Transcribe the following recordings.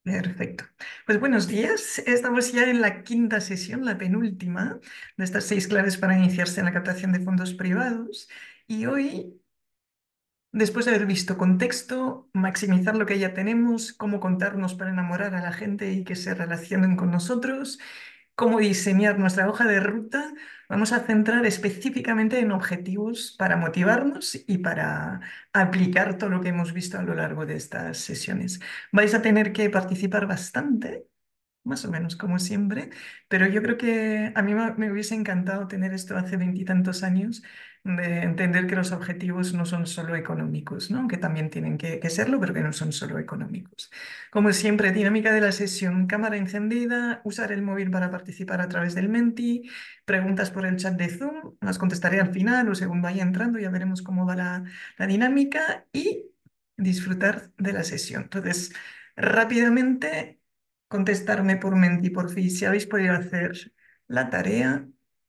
Perfecto. Pues buenos días. Estamos ya en la quinta sesión, la penúltima, de estas 6 claves para iniciarse en la captación de fondos privados. Y hoy, después de haber visto contexto, maximizar lo que ya tenemos, cómo contarnos para enamorar a la gente y que se relacionen con nosotros, cómo diseñar nuestra hoja de ruta, vamos a centrar específicamente en objetivos para motivarnos y para aplicar todo lo que hemos visto a lo largo de estas sesiones. Vais a tener que participar bastante, más o menos como siempre, pero yo creo que a mí me hubiese encantado tener esto hace veintitantos años, de entender que los objetivos no son solo económicos, ¿no? Que también tienen que serlo, pero que no son solo económicos. Como siempre, dinámica de la sesión, cámara encendida, usar el móvil para participar a través del Menti, preguntas por el chat de Zoom, las contestaré al final o según vaya entrando, ya veremos cómo va la dinámica y disfrutar de la sesión. Entonces, rápidamente contestarme por Menti, por fin, si habéis podido hacer la tarea,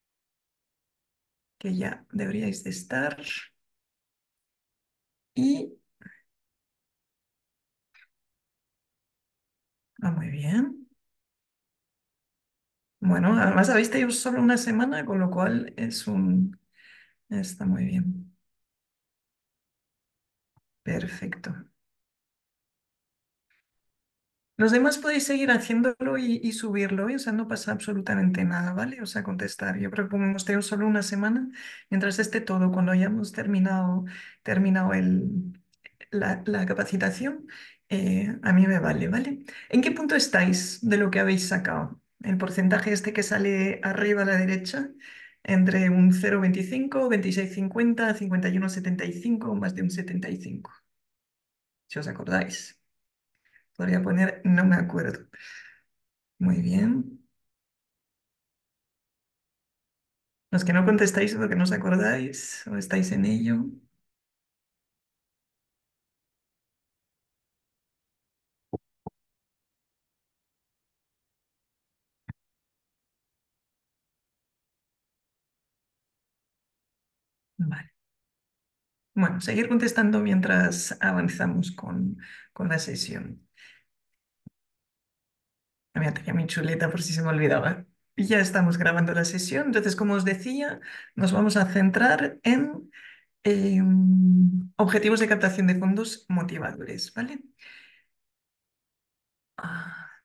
que ya deberíais de estar. Y muy bien. Bueno, además habéis tenido solo una semana, con lo cual está muy bien. Perfecto. Los demás podéis seguir haciéndolo y subirlo, ¿eh? O sea, no pasa absolutamente nada, ¿vale? O sea, contestar. Yo creo que como hemos tenido solo una semana, mientras esté todo, cuando hayamos terminado la capacitación, a mí me vale, ¿vale? ¿En qué punto estáis de lo que habéis sacado? El porcentaje este que sale arriba a la derecha, entre un 0,25, 26,50, 51,75 o más de un 75, si os acordáis. Podría poner no me acuerdo. Muy bien. Los que no contestáis porque no os acordáis o estáis en ello. Vale. Bueno, seguir contestando mientras avanzamos con la sesión. Mira, tenía mi chuleta por si se me olvidaba. Y ya estamos grabando la sesión. Entonces, como os decía, nos vamos a centrar en objetivos de captación de fondos motivadores, ¿vale? Ah,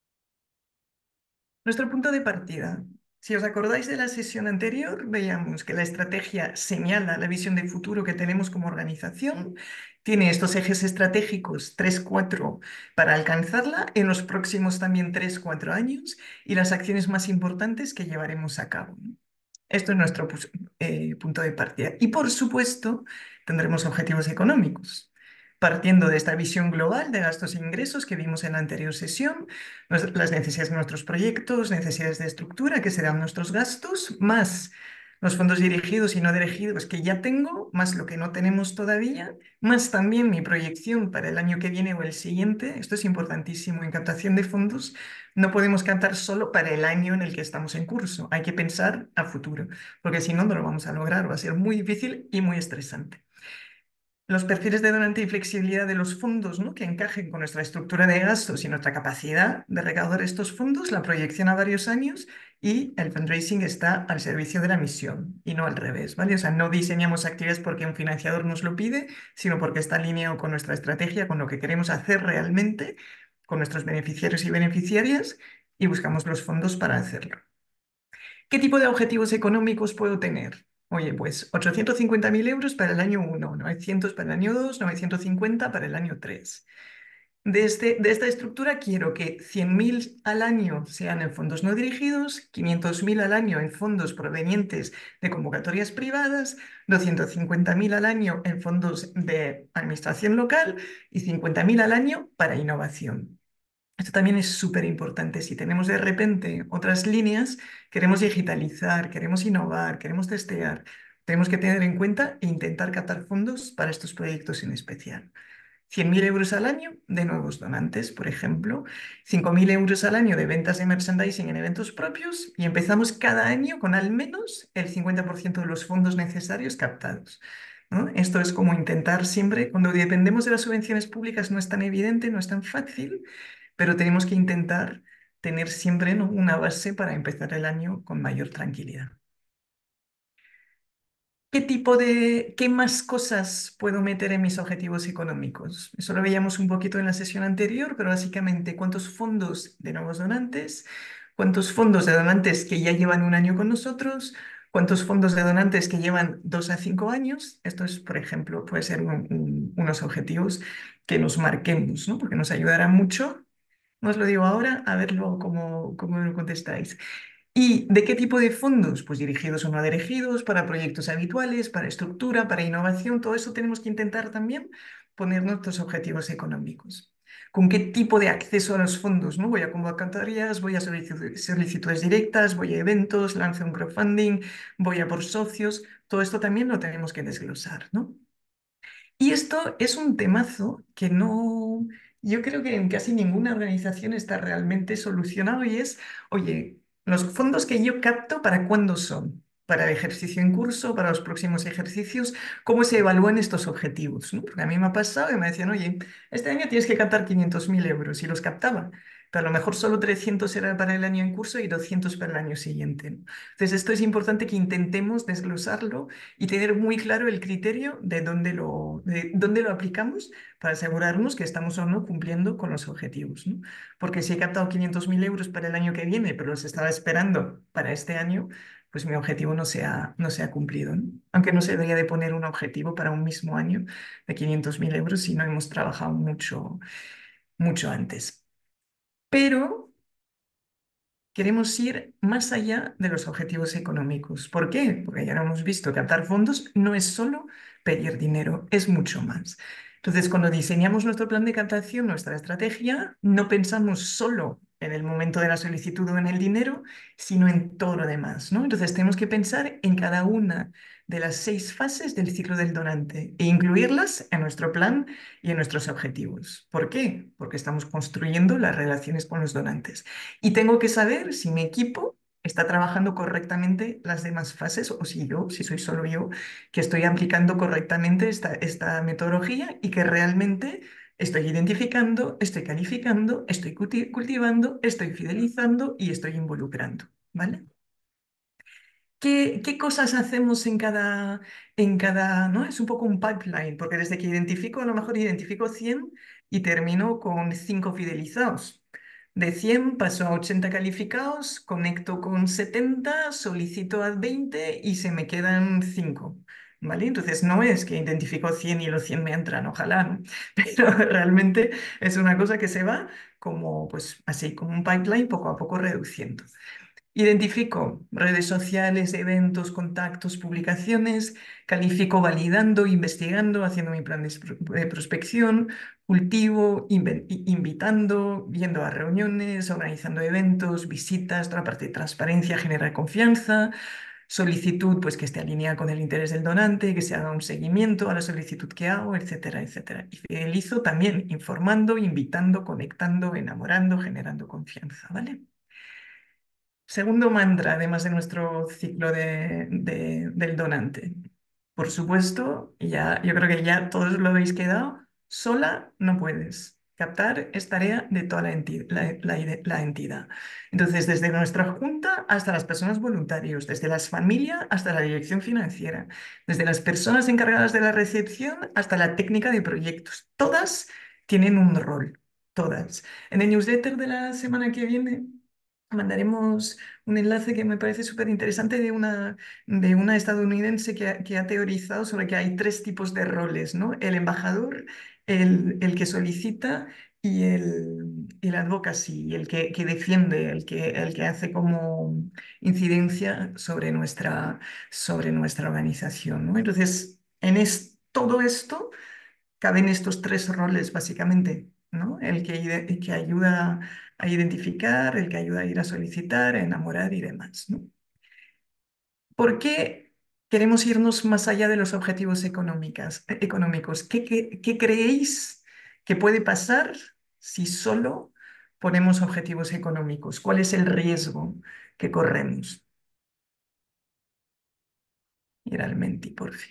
Nuestro punto de partida. Si os acordáis de la sesión anterior, veíamos que la estrategia señala la visión de futuro que tenemos como organización, tiene estos ejes estratégicos 3, 4 para alcanzarla en los próximos también 3, 4 años y las acciones más importantes que llevaremos a cabo, ¿no? Esto es nuestro punto de partida. Y por supuesto, tendremos objetivos económicos. Partiendo de esta visión global de gastos e ingresos que vimos en la anterior sesión, las necesidades de nuestros proyectos, necesidades de estructura, que serán nuestros gastos, más los fondos dirigidos y no dirigidos que ya tengo, más lo que no tenemos todavía, más también mi proyección para el año que viene o el siguiente. Esto es importantísimo. En captación de fondos no podemos captar solo para el año en el que estamos en curso. Hay que pensar a futuro, porque si no, no lo vamos a lograr. Va a ser muy difícil y muy estresante. Los perfiles de donante y flexibilidad de los fondos, ¿no? Que encajen con nuestra estructura de gastos y nuestra capacidad de recaudar estos fondos, la proyección a varios años y el fundraising está al servicio de la misión y no al revés, ¿vale? O sea, no diseñamos actividades porque un financiador nos lo pide, sino porque está alineado con nuestra estrategia, con lo que queremos hacer realmente, con nuestros beneficiarios y beneficiarias y buscamos los fondos para hacerlo. ¿Qué tipo de objetivos económicos puedo tener? Oye, pues 850.000 euros para el año 1, 900 para el año 2, 950 para el año 3. De esta estructura quiero que 100.000 al año sean en fondos no dirigidos, 500.000 al año en fondos provenientes de convocatorias privadas, 250.000 al año en fondos de administración local y 50.000 al año para innovación. Esto también es súper importante. Si tenemos de repente otras líneas, queremos digitalizar, queremos innovar, queremos testear, tenemos que tener en cuenta e intentar captar fondos para estos proyectos en especial. 100.000 euros al año de nuevos donantes, por ejemplo, 5.000 euros al año de ventas de merchandising en eventos propios y empezamos cada año con al menos el 50% de los fondos necesarios captados, ¿no? Esto es como intentar siempre, cuando dependemos de las subvenciones públicas no es tan evidente, no es tan fácil, pero tenemos que intentar tener siempre, ¿no?, una base para empezar el año con mayor tranquilidad. ¿Qué más cosas puedo meter en mis objetivos económicos? Eso lo veíamos un poquito en la sesión anterior, pero básicamente, ¿cuántos fondos de nuevos donantes? ¿Cuántos fondos de donantes que ya llevan un año con nosotros? ¿Cuántos fondos de donantes que llevan 2 a 5 años? Esto es, por ejemplo, puede ser unos objetivos que nos marquemos, ¿no? Porque nos ayudará mucho. No os lo digo ahora, a ver luego cómo me lo contestáis. ¿Y de qué tipo de fondos? Pues dirigidos o no dirigidos, para proyectos habituales, para estructura, para innovación, todo eso tenemos que intentar también poner nuestros objetivos económicos. ¿Con qué tipo de acceso a los fondos? ¿No? Voy a convocatorias, voy a solicitudes directas, voy a eventos, lanzo un crowdfunding, voy a por socios, todo esto también lo tenemos que desglosar, ¿no? Y esto es un temazo que no, yo creo que en casi ninguna organización está realmente solucionado y es, oye, los fondos que yo capto, ¿para cuándo son? Para el ejercicio en curso, para los próximos ejercicios, ¿cómo se evalúan estos objetivos? ¿No? Porque a mí me ha pasado y me decían, oye, este año tienes que captar 500.000 euros y los captaba, pero a lo mejor solo 300 era para el año en curso y 200 para el año siguiente, ¿no? Entonces, esto es importante que intentemos desglosarlo y tener muy claro el criterio de dónde lo aplicamos para asegurarnos que estamos o no cumpliendo con los objetivos, ¿no? Porque si he captado 500.000 euros para el año que viene, pero los estaba esperando para este año, pues mi objetivo no se ha cumplido, ¿no? Aunque no se debería de poner un objetivo para un mismo año de 500.000 euros si no hemos trabajado mucho, mucho antes. Pero queremos ir más allá de los objetivos económicos. ¿Por qué? Porque ya lo hemos visto, captar fondos no es solo pedir dinero, es mucho más. Entonces, cuando diseñamos nuestro plan de captación, nuestra estrategia, no pensamos solo en el momento de la solicitud o en el dinero, sino en todo lo demás, ¿no? Entonces, tenemos que pensar en cada una de las 6 fases del ciclo del donante e incluirlas en nuestro plan y en nuestros objetivos. ¿Por qué? Porque estamos construyendo las relaciones con los donantes. Y tengo que saber si mi equipo está trabajando correctamente las demás fases o si soy solo yo, que estoy aplicando correctamente esta metodología y que realmente estoy identificando, estoy calificando, estoy cultivando, estoy fidelizando y estoy involucrando. ¿Vale? ¿Qué cosas hacemos ¿no? Es un poco un pipeline, porque desde que identifico, a lo mejor identifico 100 y termino con 5 fidelizados. De 100 paso a 80 calificados, conecto con 70, solicito a 20 y se me quedan 5. ¿Vale? Entonces no es que identifico 100 y los 100 me entran, ojalá, ¿no? Pero realmente es una cosa que se va como, pues así, como un pipeline poco a poco reduciendo. Identifico redes sociales, eventos, contactos, publicaciones, califico validando, investigando, haciendo mi plan de prospección, cultivo, invitando, yendo a reuniones, organizando eventos, visitas, toda la parte de transparencia, generar confianza, solicitud, pues que esté alineada con el interés del donante, que se haga un seguimiento a la solicitud que hago, etcétera, etcétera. Y fidelizo también informando, invitando, conectando, enamorando, generando confianza, ¿vale? Segundo mantra, además de nuestro ciclo del donante. Por supuesto, yo creo que ya todos lo habéis quedado, sola no puedes. Captar es tarea de toda la entidad. Entonces, desde nuestra junta hasta las personas voluntarios, desde las familias hasta la dirección financiera, desde las personas encargadas de la recepción hasta la técnica de proyectos, todas tienen un rol, todas. En el newsletter de la semana que viene mandaremos un enlace que me parece súper interesante de una estadounidense que ha teorizado sobre que hay 3 tipos de roles, ¿no? El embajador, el que solicita y el advocacy, el que defiende, el que hace como incidencia sobre nuestra organización, ¿no? Entonces, todo esto caben estos 3 roles, básicamente, ¿no? El que ayuda a identificar, el que ayuda a ir a solicitar, a enamorar y demás, ¿no? ¿Por qué queremos irnos más allá de los objetivos económicos? ¿Qué creéis que puede pasar si solo ponemos objetivos económicos? ¿Cuál es el riesgo que corremos? Ir al menti, por fin.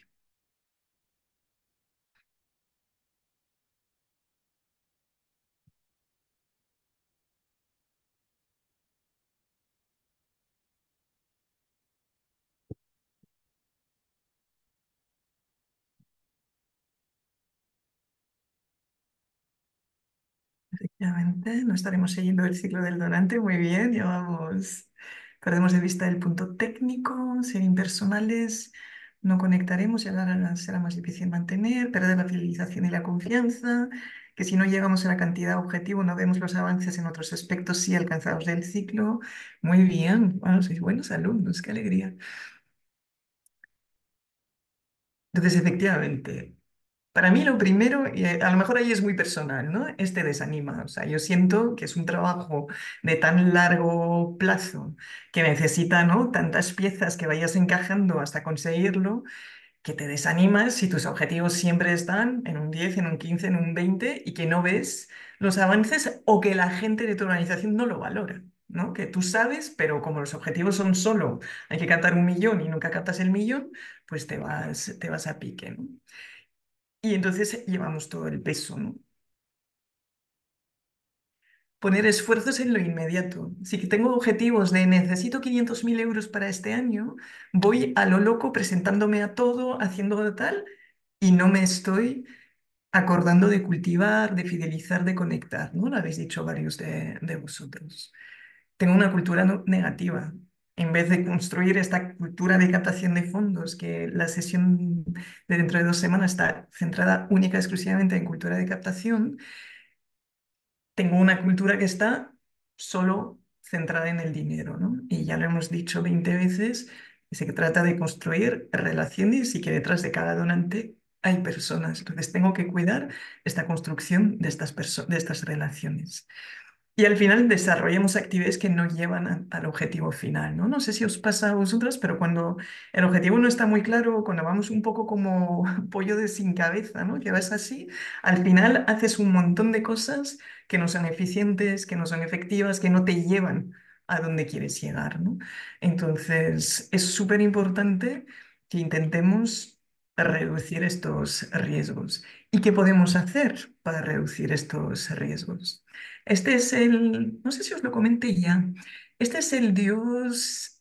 Obviamente, no estaremos siguiendo el ciclo del donante. Muy bien, llevamos, perdemos de vista el punto técnico, ser impersonales, no conectaremos y ahora será más difícil mantener, perder la fidelización y la confianza, que si no llegamos a la cantidad objetivo no vemos los avances en otros aspectos sí alcanzados del ciclo. Muy bien, bueno, sois buenos alumnos, qué alegría. Entonces, efectivamente. Para mí lo primero, y a lo mejor ahí es muy personal, ¿no? Este desanima. O sea, yo siento que es un trabajo de tan largo plazo que necesita, ¿no? Tantas piezas que vayas encajando hasta conseguirlo, que te desanimas si tus objetivos siempre están en un 10, en un 15, en un 20 y que no ves los avances o que la gente de tu organización no lo valora, ¿no? Que tú sabes, pero como los objetivos son solo, hay que captar 1 millón y nunca captas el millón, pues te vas a pique, ¿no? Y entonces llevamos todo el peso, ¿no? Poner esfuerzos en lo inmediato. Si que tengo objetivos de necesito 500.000 euros para este año, voy a lo loco presentándome a todo, haciendo tal, y no me estoy acordando de cultivar, de fidelizar, de conectar, ¿no? Lo habéis dicho varios de vosotros. Tengo una cultura negativa. En vez de construir esta cultura de captación de fondos, que la sesión de dentro de 2 semanas está centrada única y exclusivamente en cultura de captación, tengo una cultura que está solo centrada en el dinero, ¿no? Y ya lo hemos dicho 20 veces, se trata de construir relaciones y que detrás de cada donante hay personas. Entonces tengo que cuidar esta construcción de de estas relaciones. Y al final desarrollamos actividades que no llevan al objetivo final, ¿no? No sé si os pasa a vosotras, pero cuando el objetivo no está muy claro, cuando vamos un poco como pollo de sin cabeza, ¿no? Que vas así, al final haces un montón de cosas que no son eficientes, que no son efectivas, que no te llevan a donde quieres llegar, ¿no? Entonces, es súper importante que intentemos reducir estos riesgos. ¿Y qué podemos hacer para reducir estos riesgos? Este es no sé si os lo comenté ya, este es el dios,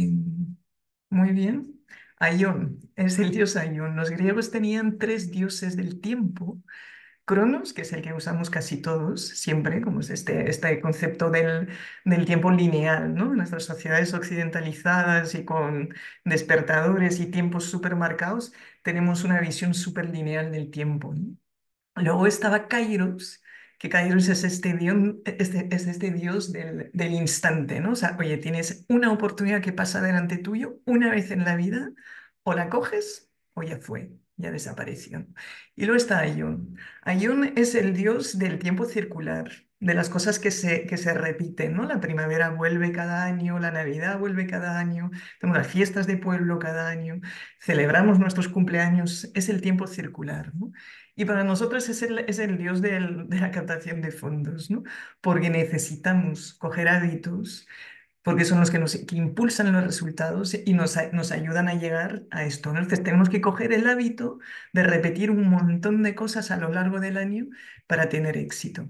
muy bien, Aión, es el dios Aión. Los griegos tenían tres dioses del tiempo. Cronos, que es el que usamos casi todos, siempre, como es este concepto del tiempo lineal, ¿no? En nuestras sociedades occidentalizadas y con despertadores y tiempos súper marcados, tenemos una visión súper lineal del tiempo, ¿no? Luego estaba Kairos, que Kairos es este dios del instante, ¿no? O sea, oye, tienes una oportunidad que pasa delante tuyo una vez en la vida, o la coges o ya fue, ya desapareció. Y luego está Ayun. Ayun es el dios del tiempo circular, de las cosas que se repiten, ¿no? La primavera vuelve cada año, la Navidad vuelve cada año, tenemos las fiestas de pueblo cada año, celebramos nuestros cumpleaños, es el tiempo circular, ¿no? Y para nosotros es el dios de la captación de fondos, ¿no? Porque necesitamos coger hábitos, porque son los que impulsan los resultados y nos ayudan a llegar a esto, ¿no? Entonces tenemos que coger el hábito de repetir un montón de cosas a lo largo del año para tener éxito.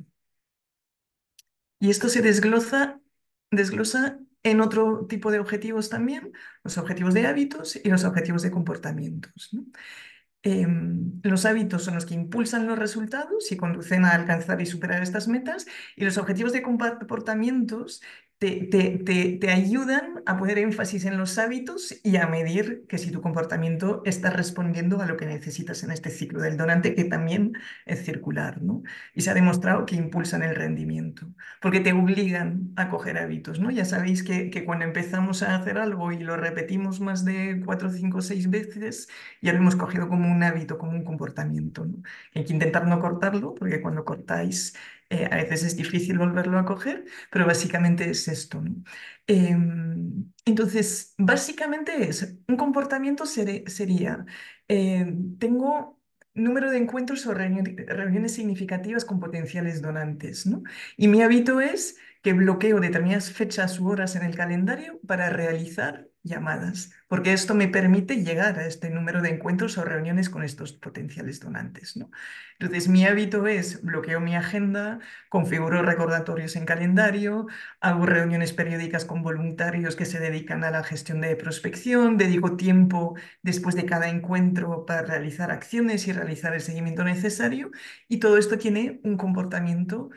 Y esto se desglosa en otro tipo de objetivos también, los objetivos de hábitos y los objetivos de comportamientos, ¿no? Los hábitos son los que impulsan los resultados y conducen a alcanzar y superar estas metas, y los objetivos de comportamientos te ayudan a poner énfasis en los hábitos y a medir que si tu comportamiento está respondiendo a lo que necesitas en este ciclo del donante, que también es circular, ¿no? Y se ha demostrado que impulsan el rendimiento, porque te obligan a coger hábitos, ¿no? Ya sabéis que cuando empezamos a hacer algo y lo repetimos más de 4, 5, 6 veces, ya lo hemos cogido como un hábito, como un comportamiento, ¿no? Hay que intentar no cortarlo, porque cuando cortáis a veces es difícil volverlo a coger, pero básicamente es esto, ¿no? Entonces, básicamente es, un comportamiento sería, tengo número de encuentros o reuniones significativas con potenciales donantes, ¿no? Y mi hábito es que bloqueo determinadas fechas u horas en el calendario para realizar llamadas, porque esto me permite llegar a este número de encuentros o reuniones con estos potenciales donantes, ¿no? Entonces, mi hábito es bloqueo mi agenda, configuro recordatorios en calendario, hago reuniones periódicas con voluntarios que se dedican a la gestión de prospección, dedico tiempo después de cada encuentro para realizar acciones y realizar el seguimiento necesario, y todo esto tiene un comportamiento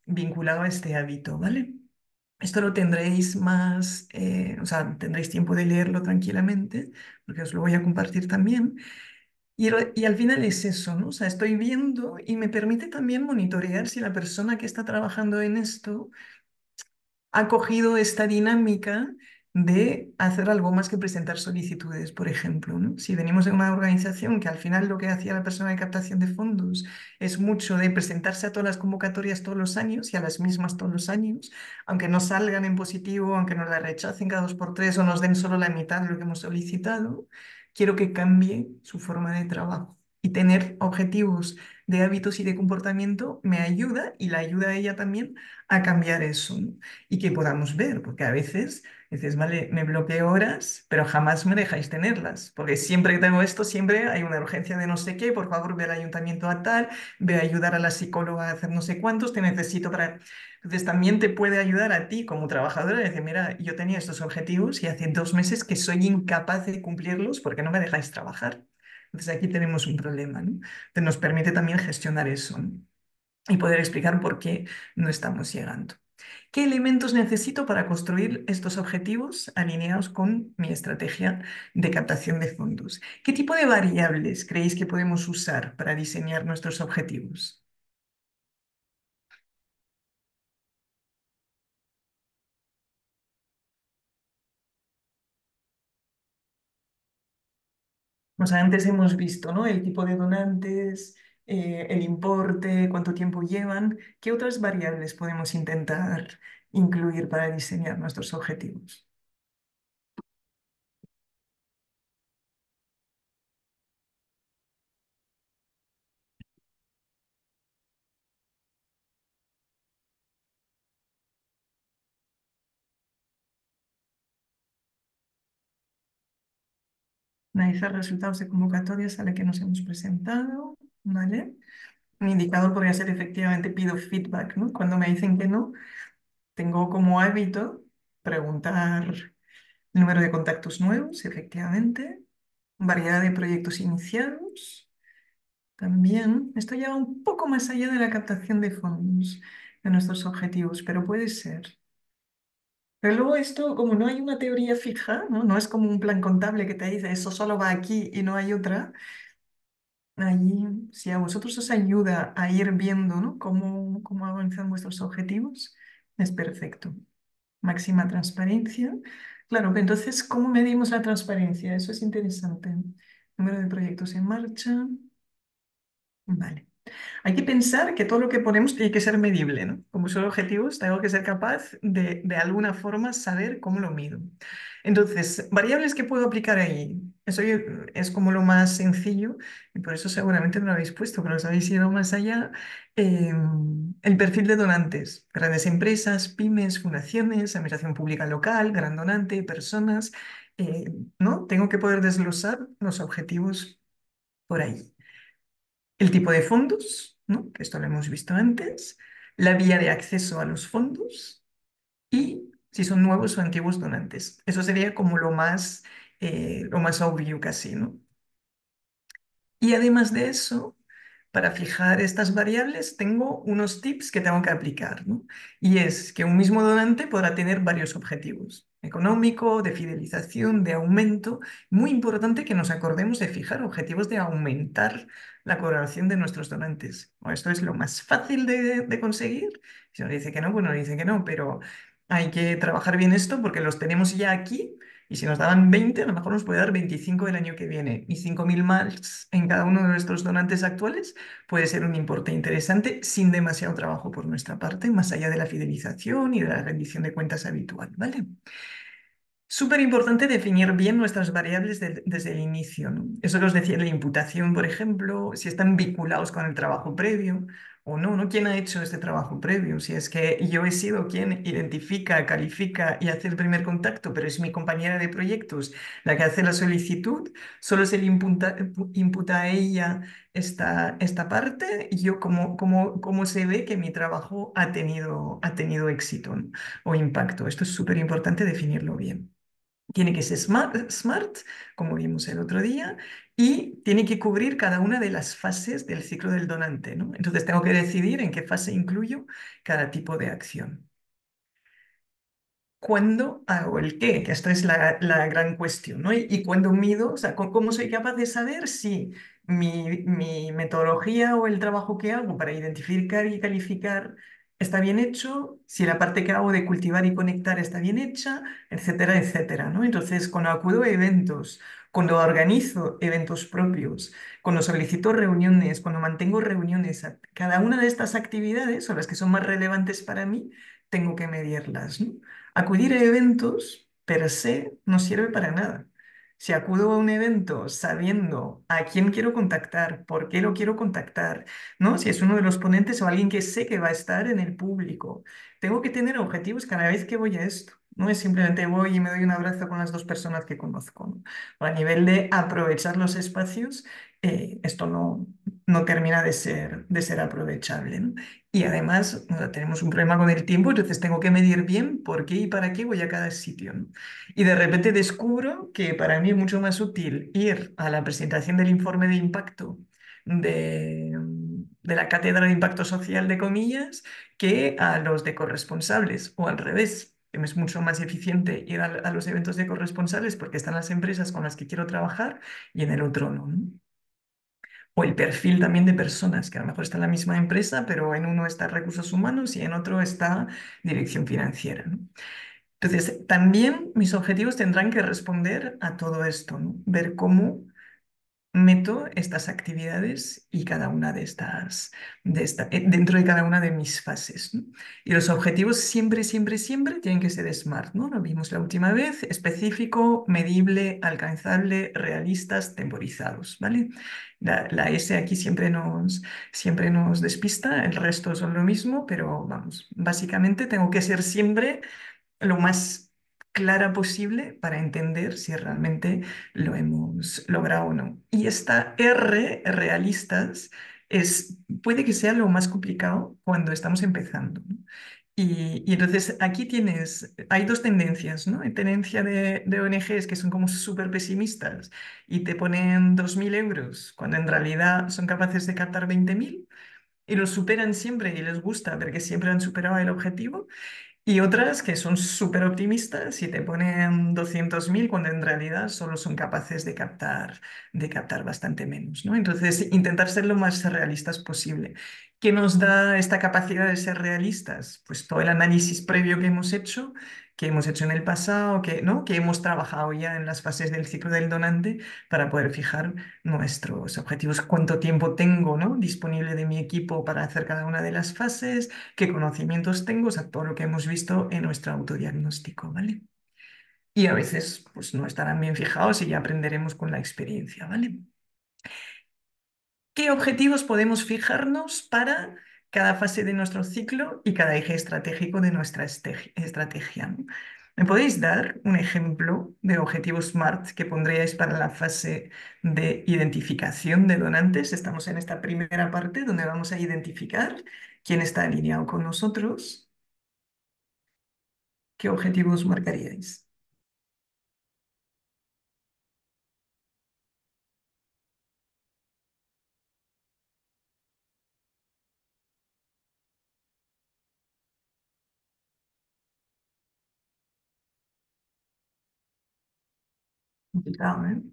vinculado a este hábito, ¿vale? Esto lo tendréis más, o sea, tendréis tiempo de leerlo tranquilamente, porque os lo voy a compartir también. Y al final es eso, ¿no? O sea, estoy viendo y me permite también monitorear si la persona que está trabajando en esto ha cogido esta dinámica de hacer algo más que presentar solicitudes, por ejemplo, ¿no? Si venimos de una organización que al final lo que hacía la persona de captación de fondos es mucho de presentarse a todas las convocatorias todos los años y a las mismas todos los años, aunque no salgan en positivo, aunque nos la rechacen cada dos por tres o nos den solo la mitad de lo que hemos solicitado, quiero que cambie su forma de trabajo. Y tener objetivos de hábitos y de comportamiento me ayuda y la ayuda a ella también a cambiar eso, ¿no? Y que podamos ver, porque a veces dices, vale, me bloqueo horas, pero jamás me dejáis tenerlas, porque siempre que tengo esto, siempre hay una urgencia de no sé qué, por favor, ve al ayuntamiento a tal, ve a ayudar a la psicóloga a hacer no sé cuántos, te necesito para... Entonces también te puede ayudar a ti como trabajadora a decir, mira, yo tenía estos objetivos y hace 2 meses que soy incapaz de cumplirlos porque no me dejáis trabajar. Entonces aquí tenemos un problema, ¿no? Que nos permite también gestionar eso, ¿no? Y poder explicar por qué no estamos llegando. ¿Qué elementos necesito para construir estos objetivos alineados con mi estrategia de captación de fondos? ¿Qué tipo de variables creéis que podemos usar para diseñar nuestros objetivos? O sea, antes hemos visto, ¿no? El tipo de donantes, el importe, cuánto tiempo llevan. ¿Qué otras variables podemos intentar incluir para diseñar nuestros objetivos? Analizar resultados de convocatorias a las que nos hemos presentado, ¿vale? Un indicador podría ser efectivamente pido feedback, ¿no? Cuando me dicen que no, tengo como hábito preguntar el número de contactos nuevos, efectivamente, variedad de proyectos iniciados, también. Esto ya va un poco más allá de la captación de fondos, de nuestros objetivos, pero puede ser. Pero luego esto, como no hay una teoría fija, ¿no? No es como un plan contable que te dice eso solo va aquí y no hay otra. Allí, si a vosotros os ayuda a ir viendo, ¿no? cómo avanzan vuestros objetivos, es perfecto. Máxima transparencia. Claro, pero entonces, ¿cómo medimos la transparencia? Eso es interesante. Número de proyectos en marcha. Vale. Hay que pensar que todo lo que ponemos tiene que ser medible, ¿no? Como son objetivos, tengo que ser capaz de alguna forma saber cómo lo mido. Entonces, variables que puedo aplicar ahí. Es como lo más sencillo y por eso seguramente no lo habéis puesto, pero os habéis ido más allá. Eh, el perfil de donantes, grandes empresas, pymes, fundaciones, administración pública local, gran donante, personas, ¿no? Tengo que poder desglosar los objetivos por ahí. El tipo de fondos, ¿no? Que esto lo hemos visto antes, la vía de acceso a los fondos y si son nuevos o antiguos donantes. Eso sería como lo más obvio casi, ¿no? Y además de eso, para fijar estas variables, tengo unos tips que tengo que aplicar, ¿no? Y es que un mismo donante podrá tener varios objetivos, económico, de fidelización, de aumento. Muy importante que nos acordemos de fijar objetivos de aumentar la colaboración de nuestros donantes. Bueno, esto es lo más fácil de conseguir. Si nos dice que no, pues nos dice que no, pero hay que trabajar bien esto porque los tenemos ya aquí y si nos daban 20, a lo mejor nos puede dar 25 el año que viene. Y 5.000 más en cada uno de nuestros donantes actuales puede ser un importe interesante sin demasiado trabajo por nuestra parte, más allá de la fidelización y de la rendición de cuentas habitual, ¿vale? Súper importante definir bien nuestras variables desde el inicio, ¿no? Eso que os decía, la imputación, por ejemplo, si están vinculados con el trabajo previo o no, ¿no? ¿Quién ha hecho este trabajo previo? Si es que yo he sido quien identifica, califica y hace el primer contacto, pero es mi compañera de proyectos la que hace la solicitud, solo se le imputa a ella esta parte y yo cómo se ve que mi trabajo ha tenido éxito, ¿no? O impacto. Esto es súper importante definirlo bien. Tiene que ser smart, como vimos el otro día, y tiene que cubrir cada una de las fases del ciclo del donante, ¿no? Entonces tengo que decidir en qué fase incluyo cada tipo de acción. ¿Cuándo hago el qué? Que esta es la gran cuestión, ¿no? Y cuándo mido, o sea, ¿cómo soy capaz de saber si mi metodología o el trabajo que hago para identificar y calificar está bien hecho, si la parte que hago de cultivar y conectar está bien hecha, etcétera, etcétera, ¿no? Entonces, cuando acudo a eventos, cuando organizo eventos propios, cuando solicito reuniones, cuando mantengo reuniones, cada una de estas actividades son las que son más relevantes para mí, tengo que medirlas, ¿no? Acudir a eventos per se no sirve para nada. Si acudo a un evento sabiendo a quién quiero contactar, por qué lo quiero contactar, ¿no? Si es uno de los ponentes o alguien que sé que va a estar en el público, tengo que tener objetivos cada vez que voy a esto. No es simplemente voy y me doy un abrazo con las dos personas que conozco, ¿no? A nivel de aprovechar los espacios, esto no termina de ser aprovechable, ¿no? Y además, o sea, tenemos un problema con el tiempo, entonces tengo que medir bien por qué y para qué voy a cada sitio, ¿no? Y de repente descubro que para mí es mucho más útil ir a la presentación del informe de impacto de la cátedra de impacto social de comillas que a los de corresponsables o al revés. Que me es mucho más eficiente ir a los eventos de corresponsables porque están las empresas con las que quiero trabajar y en el otro no, ¿no? O el perfil también de personas, que a lo mejor está en la misma empresa, pero en uno está recursos humanos y en otro está dirección financiera, ¿no? Entonces, también mis objetivos tendrán que responder a todo esto, ¿no? Ver cómo meto estas actividades y cada una dentro de cada una de mis fases, ¿no? Y los objetivos siempre, siempre, siempre tienen que ser SMART, ¿no? Lo vimos la última vez: específico, medible, alcanzable, realistas, temporizados, ¿vale? La S aquí siempre nos despista, el resto son lo mismo, pero vamos, básicamente tengo que ser siempre lo más clara posible para entender si realmente lo hemos logrado o no. Y esta R, realistas, puede que sea lo más complicado cuando estamos empezando, ¿no? Y entonces aquí hay dos tendencias, ¿no? Hay tendencia de ONGs que son como súper pesimistas y te ponen 2.000 euros cuando en realidad son capaces de captar 20.000 y los superan siempre y les gusta ver que siempre han superado el objetivo. Y otras que son súper optimistas y te ponen 200.000 cuando en realidad solo son capaces de captar bastante menos, ¿no? Entonces, intentar ser lo más realistas posible. ¿Qué nos da esta capacidad de ser realistas? Pues todo el análisis previo que hemos hecho en el pasado, ¿no? Que hemos trabajado ya en las fases del ciclo del donante para poder fijar nuestros objetivos. ¿Cuánto tiempo tengo, ¿no? disponible de mi equipo para hacer cada una de las fases? ¿Qué conocimientos tengo? O sea, todo lo que hemos visto en nuestro autodiagnóstico, ¿vale? Y a veces, pues no estarán bien fijados y ya aprenderemos con la experiencia, ¿vale? ¿Qué objetivos podemos fijarnos para cada fase de nuestro ciclo y cada eje estratégico de nuestra estrategia, ¿no? ¿Me podéis dar un ejemplo de objetivos SMART que pondríais para la fase de identificación de donantes? Estamos en esta primera parte donde vamos a identificar quién está alineado con nosotros. ¿Qué objetivos marcaríais? Complicado, ¿eh?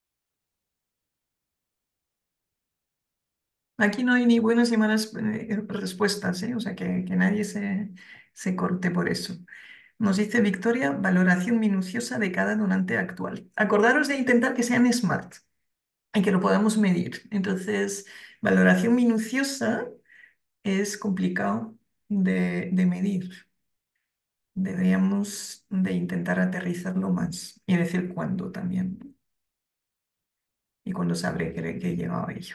Aquí no hay ni buenas ni malas respuestas, ¿eh? O sea, que nadie se corte por eso. Nos dice Victoria, valoración minuciosa de cada donante actual. Acordaros de intentar que sean SMART y que lo podamos medir. Entonces, valoración minuciosa es complicado de medir. Deberíamos de intentar aterrizarlo más y decir cuándo también, ¿no? Y cuándo sabré que he llegado a ello.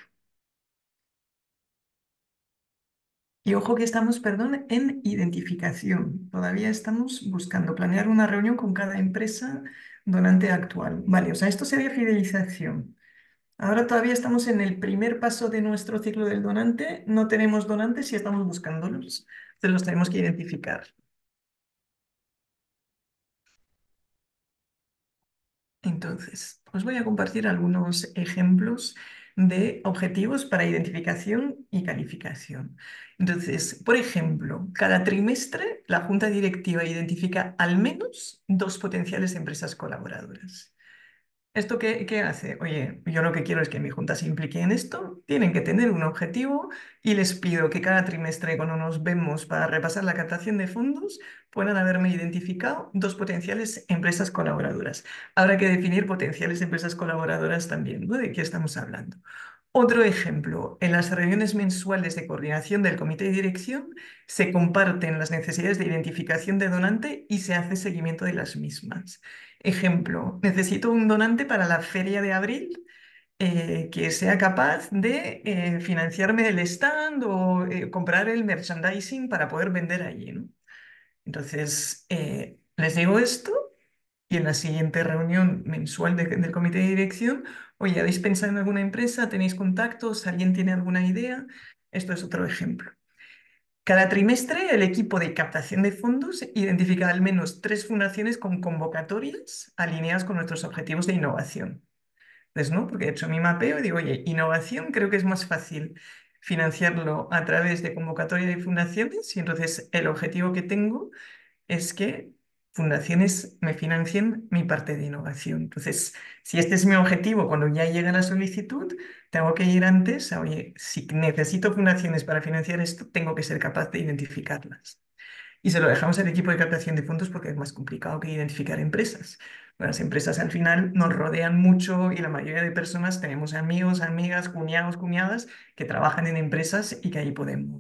Y ojo que estamos, perdón, en identificación. Todavía estamos buscando planear una reunión con cada empresa donante actual. Vale, o sea, esto sería fidelización. Ahora todavía estamos en el primer paso de nuestro ciclo del donante. No tenemos donantes y estamos buscándolos. Entonces los tenemos que identificar. Entonces, os voy a compartir algunos ejemplos de objetivos para identificación y calificación. Entonces, por ejemplo, cada trimestre la junta directiva identifica al menos dos potenciales empresas colaboradoras. ¿Esto qué hace? Oye, yo lo que quiero es que mi junta se implique en esto, tienen que tener un objetivo y les pido que cada trimestre cuando nos vemos para repasar la captación de fondos puedan haberme identificado dos potenciales empresas colaboradoras. Habrá que definir potenciales empresas colaboradoras también, ¿no? ¿De qué estamos hablando? Otro ejemplo, en las reuniones mensuales de coordinación del comité de dirección se comparten las necesidades de identificación de donante y se hace seguimiento de las mismas. Ejemplo, necesito un donante para la feria de abril que sea capaz de financiarme el stand o comprar el merchandising para poder vender allí, ¿no? Entonces, les digo esto y en la siguiente reunión mensual del comité de dirección, oye, ¿habéis pensado en alguna empresa? ¿Tenéis contactos? ¿Alguien tiene alguna idea? Esto es otro ejemplo. Cada trimestre, el equipo de captación de fondos identifica al menos tres fundaciones con convocatorias alineadas con nuestros objetivos de innovación. Entonces, ¿no? Porque he hecho mi mapeo y digo, oye, innovación creo que es más fácil financiarlo a través de convocatoria de fundaciones y entonces el objetivo que tengo es que fundaciones me financien mi parte de innovación. Entonces, si este es mi objetivo, cuando ya llega la solicitud, tengo que ir antes a, oye, si necesito fundaciones para financiar esto, tengo que ser capaz de identificarlas. Y se lo dejamos al equipo de captación de fondos porque es más complicado que identificar empresas. Las empresas al final nos rodean mucho y la mayoría de personas tenemos amigos, amigas, cuñados, cuñadas que trabajan en empresas y que ahí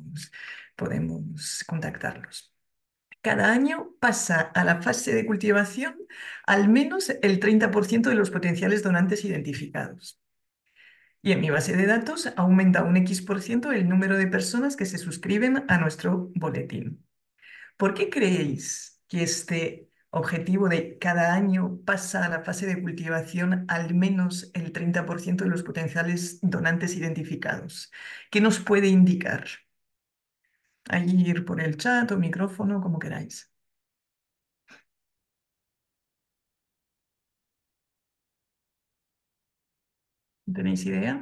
podemos contactarlos. Cada año pasa a la fase de cultivación al menos el 30% de los potenciales donantes identificados. Y en mi base de datos aumenta un X% el número de personas que se suscriben a nuestro boletín. ¿Por qué creéis que este objetivo de cada año pasa a la fase de cultivación al menos el 30% de los potenciales donantes identificados? ¿Qué nos puede indicar? Ahí ir por el chat o micrófono, como queráis. ¿Tenéis idea?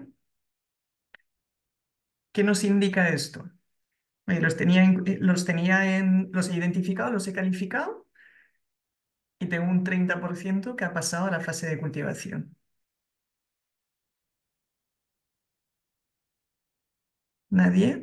¿Qué nos indica esto? Oye, los he identificado, los he calificado y tengo un 30% que ha pasado a la fase de cultivación. ¿Nadie?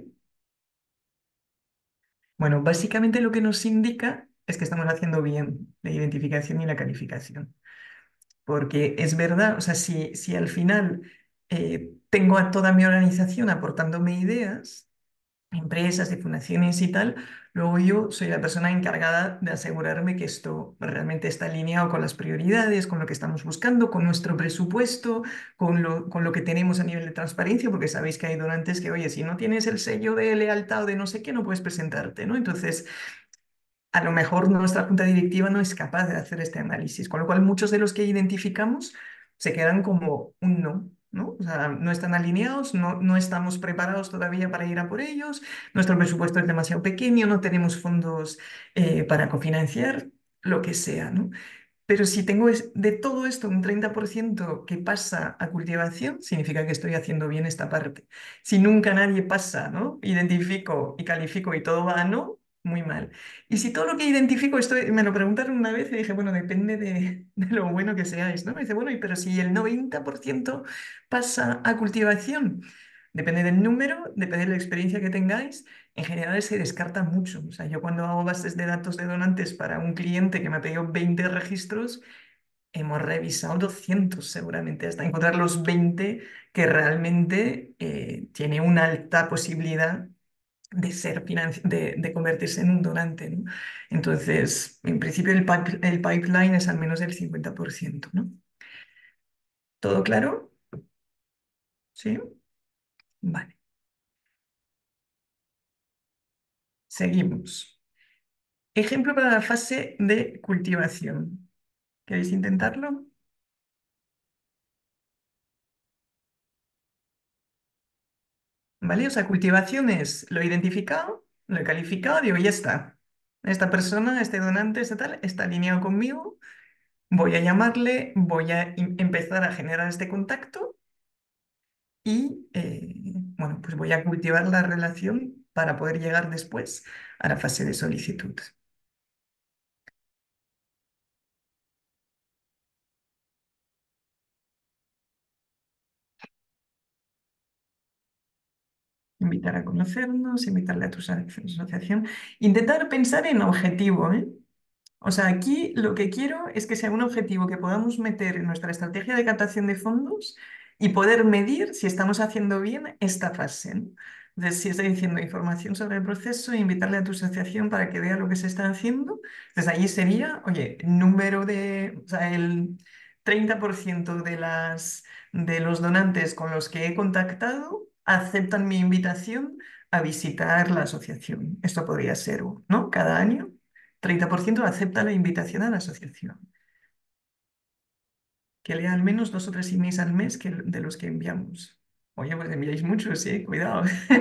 Bueno, básicamente lo que nos indica es que estamos haciendo bien la identificación y la calificación. Porque es verdad, o sea, si al final tengo a toda mi organización aportándome ideas, empresas, de fundaciones y tal, luego yo soy la persona encargada de asegurarme que esto realmente está alineado con las prioridades, con lo que estamos buscando, con nuestro presupuesto, con lo que tenemos a nivel de transparencia, porque sabéis que hay donantes que, oye, si no tienes el sello de lealtad o de no sé qué, no puedes presentarte, ¿no? Entonces, a lo mejor nuestra junta directiva no es capaz de hacer este análisis, con lo cual muchos de los que identificamos se quedan como un no, ¿no? O sea, no están alineados, no estamos preparados todavía para ir a por ellos, nuestro presupuesto es demasiado pequeño, no tenemos fondos para cofinanciar, lo que sea, ¿no? Pero si tengo de todo esto un 30% que pasa a cultivación, significa que estoy haciendo bien esta parte. Si nunca nadie pasa, ¿no? Identifico y califico y todo va a no, muy mal. Y si todo lo que identifico, esto me lo preguntaron una vez y dije, bueno, depende de lo bueno que seáis, ¿no? Me dice, bueno, pero si el 90% pasa a cultivación, depende del número, depende de la experiencia que tengáis. En general se descarta mucho. O sea, yo cuando hago bases de datos de donantes para un cliente que me ha pedido 20 registros, hemos revisado 200 seguramente hasta encontrar los 20 que realmente tiene una alta posibilidad de convertirse en un donante, ¿no? Entonces, en principio el pipeline es al menos del 50%, ¿no? ¿Todo claro? ¿Sí? Vale, seguimos. Ejemplo para la fase de cultivación. ¿Queréis intentarlo? ¿Vale? O sea, cultivación es lo he identificado, lo he calificado, digo, ya está. Esta persona, este donante, este tal, está alineado conmigo Voy a llamarle, voy a empezar a generar este contacto y, bueno, pues voy a cultivar la relación para poder llegar después a la fase de solicitud. Invitar a conocernos, invitarle a tu asociación. Intentar pensar en objetivo, ¿eh? O sea, aquí lo que quiero es que sea un objetivo que podamos meter en nuestra estrategia de captación de fondos y poder medir si estamos haciendo bien esta fase, ¿no? Entonces, si estoy diciendo información sobre el proceso, invitarle a tu asociación para que vea lo que se está haciendo. Entonces, allí sería, oye, número de, o sea, el 30% de los donantes con los que he contactado aceptan mi invitación a visitar la asociación. Esto podría ser, ¿no? Cada año. 30% acepta la invitación a la asociación. Que lea al menos 2 o 3 emails al mes de los que enviamos. Oye, pues enviáis muchos, sí, cuidado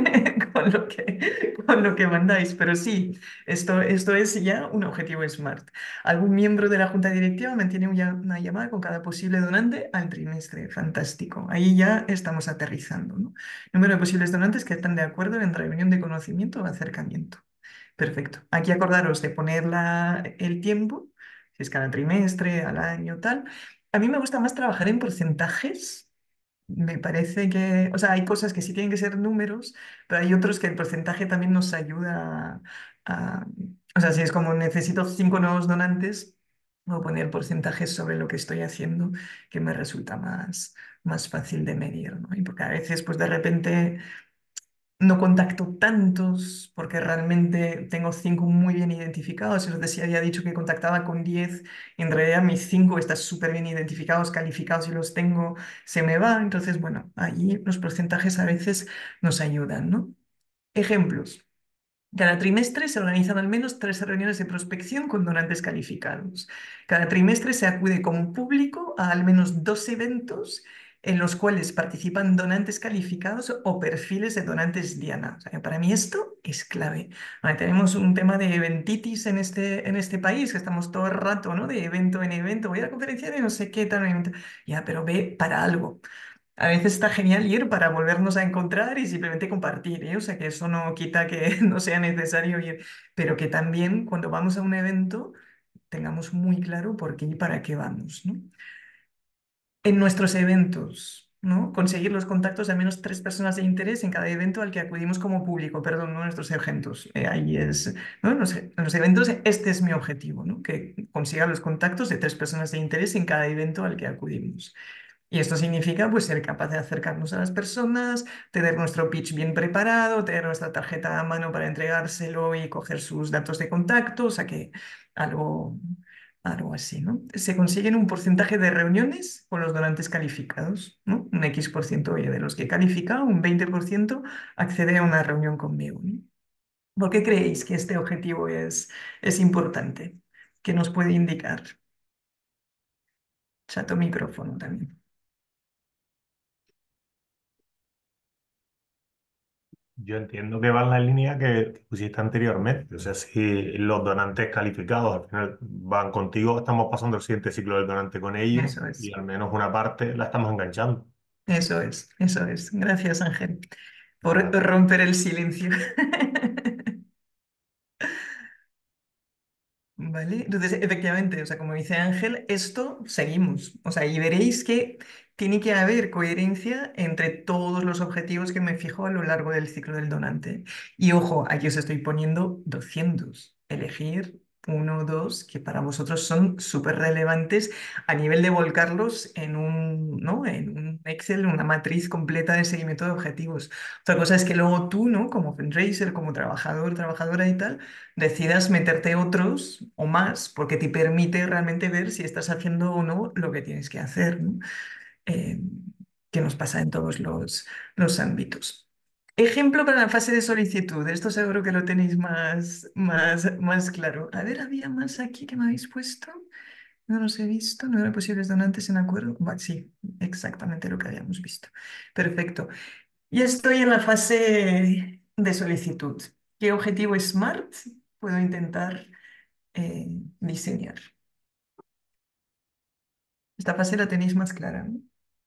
con lo que mandáis. Pero sí, esto es ya un objetivo SMART. Algún miembro de la junta directiva mantiene una llamada con cada posible donante al trimestre. Fantástico. Ahí ya estamos aterrizando, ¿no? Número de posibles donantes que están de acuerdo en reunión de conocimiento o acercamiento. Perfecto. Aquí acordaros de poner el tiempo, si es cada trimestre, al año, tal. A mí me gusta más trabajar en porcentajes. Me parece que, o sea, hay cosas que sí tienen que ser números, pero hay otros que el porcentaje también nos ayuda o sea, si es como necesito 5 nuevos donantes, puedo poner porcentajes sobre lo que estoy haciendo, que me resulta más fácil de medir, ¿no? Y porque a veces, pues de repente no contacto tantos porque realmente tengo 5 muy bien identificados. Si os decía, había dicho que contactaba con 10, en realidad mis 5 están súper bien identificados, calificados y los tengo, se me va. Entonces, bueno, ahí los porcentajes a veces nos ayudan, ¿no? Ejemplos. Cada trimestre se organizan al menos 3 reuniones de prospección con donantes calificados. Cada trimestre se acude como público a al menos 2 eventos en los cuales participan donantes calificados o perfiles de donantes diana. O sea, que para mí esto es clave. Vale, tenemos un tema de eventitis en este país, que estamos todo el rato, ¿no? De evento en evento, voy a la conferencia de no sé qué tal. Ya, pero ve para algo. A veces está genial ir para volvernos a encontrar y simplemente compartir, ¿eh? O sea, que eso no quita que no sea necesario ir, pero que también cuando vamos a un evento tengamos muy claro por qué y para qué vamos, ¿no? En nuestros eventos, ¿no? Conseguir los contactos de al menos 3 personas de interés en cada evento al que acudimos como público, perdón, no nuestros eventos. Ahí es, ¿no? En los eventos este es mi objetivo, ¿no? Que consiga los contactos de 3 personas de interés en cada evento al que acudimos. Y esto significa pues ser capaz de acercarnos a las personas, tener nuestro pitch bien preparado, tener nuestra tarjeta a mano para entregárselo y coger sus datos de contacto, o sea que algo, algo así, ¿no? Se consiguen un porcentaje de reuniones con los donantes calificados, ¿no? Un X% oye, de los que califica, un 20% accede a una reunión conmigo, ¿no? ¿Por qué creéis que este objetivo es importante? ¿Qué nos puede indicar? Chato micrófono también. Yo entiendo que va en la línea que pusiste anteriormente. O sea, si los donantes calificados al final van contigo, estamos pasando el siguiente ciclo del donante con ellos Eso y es. al menos una parte la estamos enganchando. Eso es, eso es. Gracias, Ángel, por Nada. romper el silencio. ¿Vale? Entonces, efectivamente, o sea, como dice Ángel, esto seguimos. O sea, y veréis que tiene que haber coherencia entre todos los objetivos que me fijo a lo largo del ciclo del donante. Y ojo, aquí os estoy poniendo 200. Elegir uno o dos que para vosotros son súper relevantes a nivel de volcarlos ¿no? En un Excel, una matriz completa de seguimiento de objetivos. Otra cosa es que luego tú, ¿no? Como fundraiser, como trabajador, trabajadora y tal, decidas meterte otros o más, porque te permite realmente ver si estás haciendo o no lo que tienes que hacer, ¿no? Eh, que nos pasa en todos los ámbitos. Ejemplo para la fase de solicitud. Esto seguro que lo tenéis más claro. A ver, había más aquí que me habéis puesto. No los he visto. No eran posibles donantes en acuerdo. Bueno, sí, exactamente lo que habíamos visto. Perfecto. Ya estoy en la fase de solicitud. ¿Qué objetivo SMART puedo intentar diseñar? Esta fase la tenéis más clara, ¿no?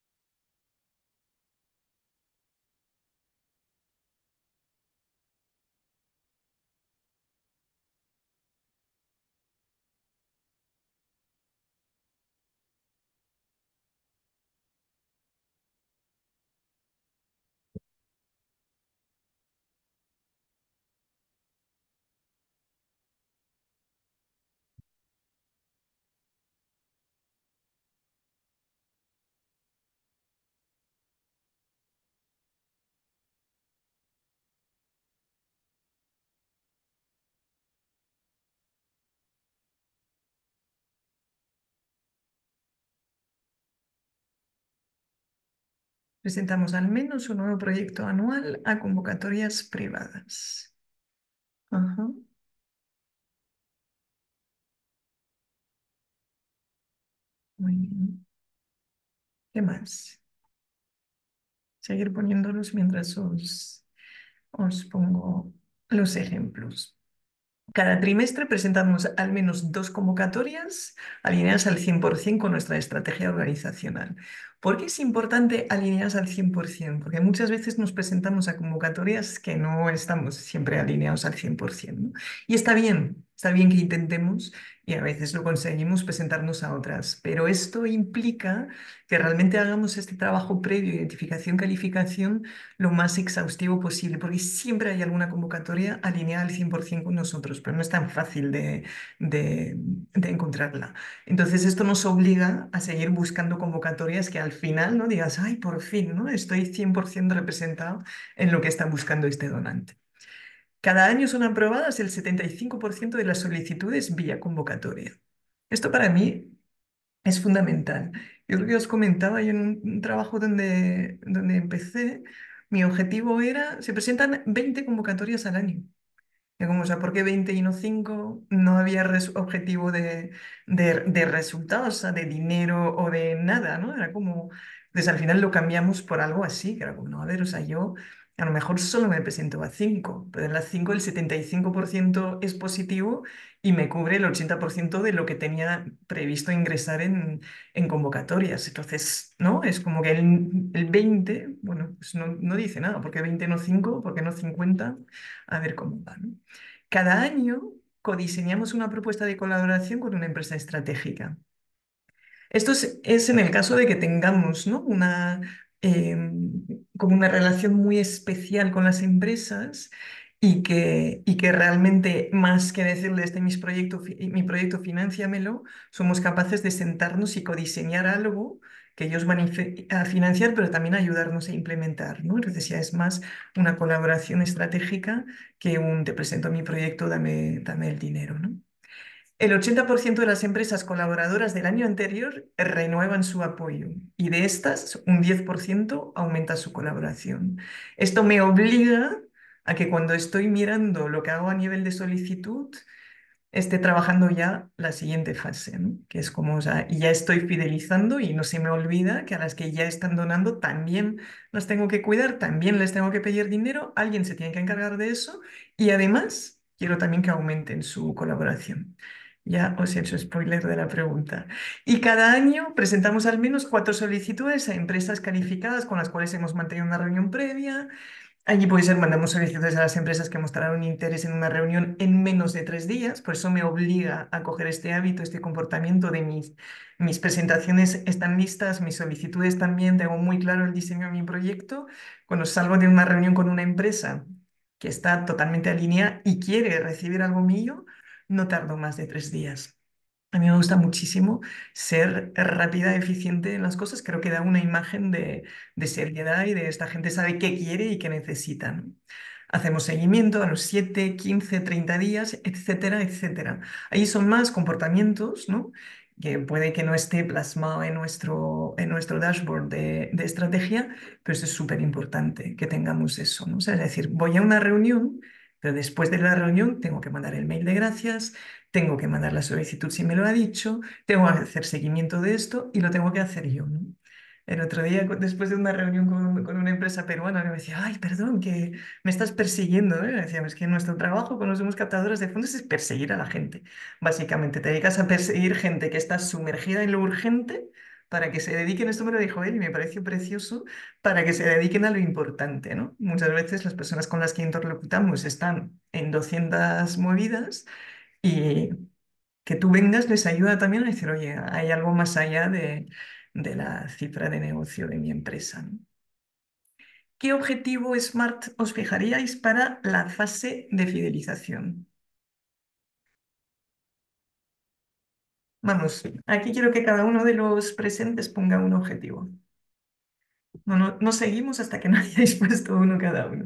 Presentamos al menos un nuevo proyecto anual a convocatorias privadas. Ajá, muy bien. ¿Qué más? Seguir poniéndolos mientras os pongo los ejemplos. Cada trimestre presentamos al menos dos convocatorias alineadas al 100% con nuestra estrategia organizacional. ¿Por qué es importante alineadas al 100%? Porque muchas veces nos presentamos a convocatorias que no estamos siempre alineados al 100%, ¿no? Y está bien que intentemos y a veces lo conseguimos presentarnos a otras, pero esto implica que realmente hagamos este trabajo previo, identificación, calificación, lo más exhaustivo posible, porque siempre hay alguna convocatoria alineada al 100% con nosotros, pero no es tan fácil de encontrarla. Entonces, esto nos obliga a seguir buscando convocatorias que al final no digas, ay, por fin, ¿no? Estoy 100% representado en lo que está buscando este donante. Cada año son aprobadas el 75% de las solicitudes vía convocatoria. Esto para mí es fundamental. Yo creo que os comentaba, yo en un trabajo donde empecé, mi objetivo era, se presentan 20 convocatorias al año. Y como, o sea, ¿por qué 20 y no 5? No había objetivo de resultados, o sea, de dinero o de nada, ¿no? Era como, pues al final lo cambiamos por algo así, que era como, no, a ver, o sea, yo a lo mejor solo me presento a 5, pero en las 5 el 75% es positivo y me cubre el 80% de lo que tenía previsto ingresar en convocatorias. Entonces, ¿no? Es como que el 20, bueno, pues no dice nada, ¿por qué 20 no 5? ¿Por qué no 50? A ver cómo va, ¿no? Cada año codiseñamos una propuesta de colaboración con una empresa estratégica. Esto es en el caso de que tengamos, ¿no? Como una relación muy especial con las empresas y que realmente, más que decirle este mi proyecto, financiamelo, somos capaces de sentarnos y codiseñar algo que ellos van a financiar, pero también ayudarnos a implementar, ¿no? Entonces ya es más una colaboración estratégica que un te presento mi proyecto, dame el dinero, ¿no? El 80% de las empresas colaboradoras del año anterior renuevan su apoyo y de estas un 10% aumenta su colaboración. Esto me obliga a que cuando estoy mirando lo que hago a nivel de solicitud, esté trabajando ya la siguiente fase, ¿no? Que es como, o sea, ya estoy fidelizando y no se me olvida que a las que ya están donando también las tengo que cuidar, también les tengo que pedir dinero, alguien se tiene que encargar de eso y además quiero también que aumenten su colaboración. Ya os he hecho spoiler de la pregunta. Y cada año presentamos al menos 4 solicitudes a empresas calificadas con las cuales hemos mantenido una reunión previa. Allí puede ser, mandamos solicitudes a las empresas que mostraron interés en una reunión en menos de 3 días, por eso me obliga a coger este hábito, este comportamiento de mis presentaciones están listas, mis solicitudes también, tengo muy claro el diseño de mi proyecto. Cuando salgo de una reunión con una empresa que está totalmente alineada y quiere recibir algo mío, no tardo más de 3 días. A mí me gusta muchísimo ser rápida, eficiente en las cosas. Creo que da una imagen de seriedad y de esta gente sabe qué quiere y qué necesita, ¿no? Hacemos seguimiento a los 7, 15, 30 días, etcétera, etcétera. Ahí son más comportamientos, ¿no? Que puede que no esté plasmado en nuestro dashboard de estrategia, pero eso es súper importante que tengamos eso, ¿no? O sea, es decir, voy a una reunión, pero después de la reunión tengo que mandar el mail de gracias, tengo que mandar la solicitud si me lo ha dicho, tengo que hacer seguimiento de esto y lo tengo que hacer yo, ¿no? El otro día, después de una reunión con una empresa peruana, me decía, ay, perdón, que me estás persiguiendo, ¿eh? Me decía, es que nuestro trabajo cuando somos captadores de fondos es perseguir a la gente. Básicamente, te dedicas a perseguir gente que está sumergida en lo urgente para que se dediquen, esto me lo dijo él y me pareció precioso, para que se dediquen a lo importante, ¿no? Muchas veces las personas con las que interlocutamos están en 200 movidas y que tú vengas les ayuda también a decir, oye, hay algo más allá de la cifra de negocio de mi empresa, ¿no? ¿Qué objetivo SMART os fijaríais para la fase de fidelización? Vamos, aquí quiero que cada uno de los presentes ponga un objetivo. No seguimos hasta que no hayáis puesto uno cada uno.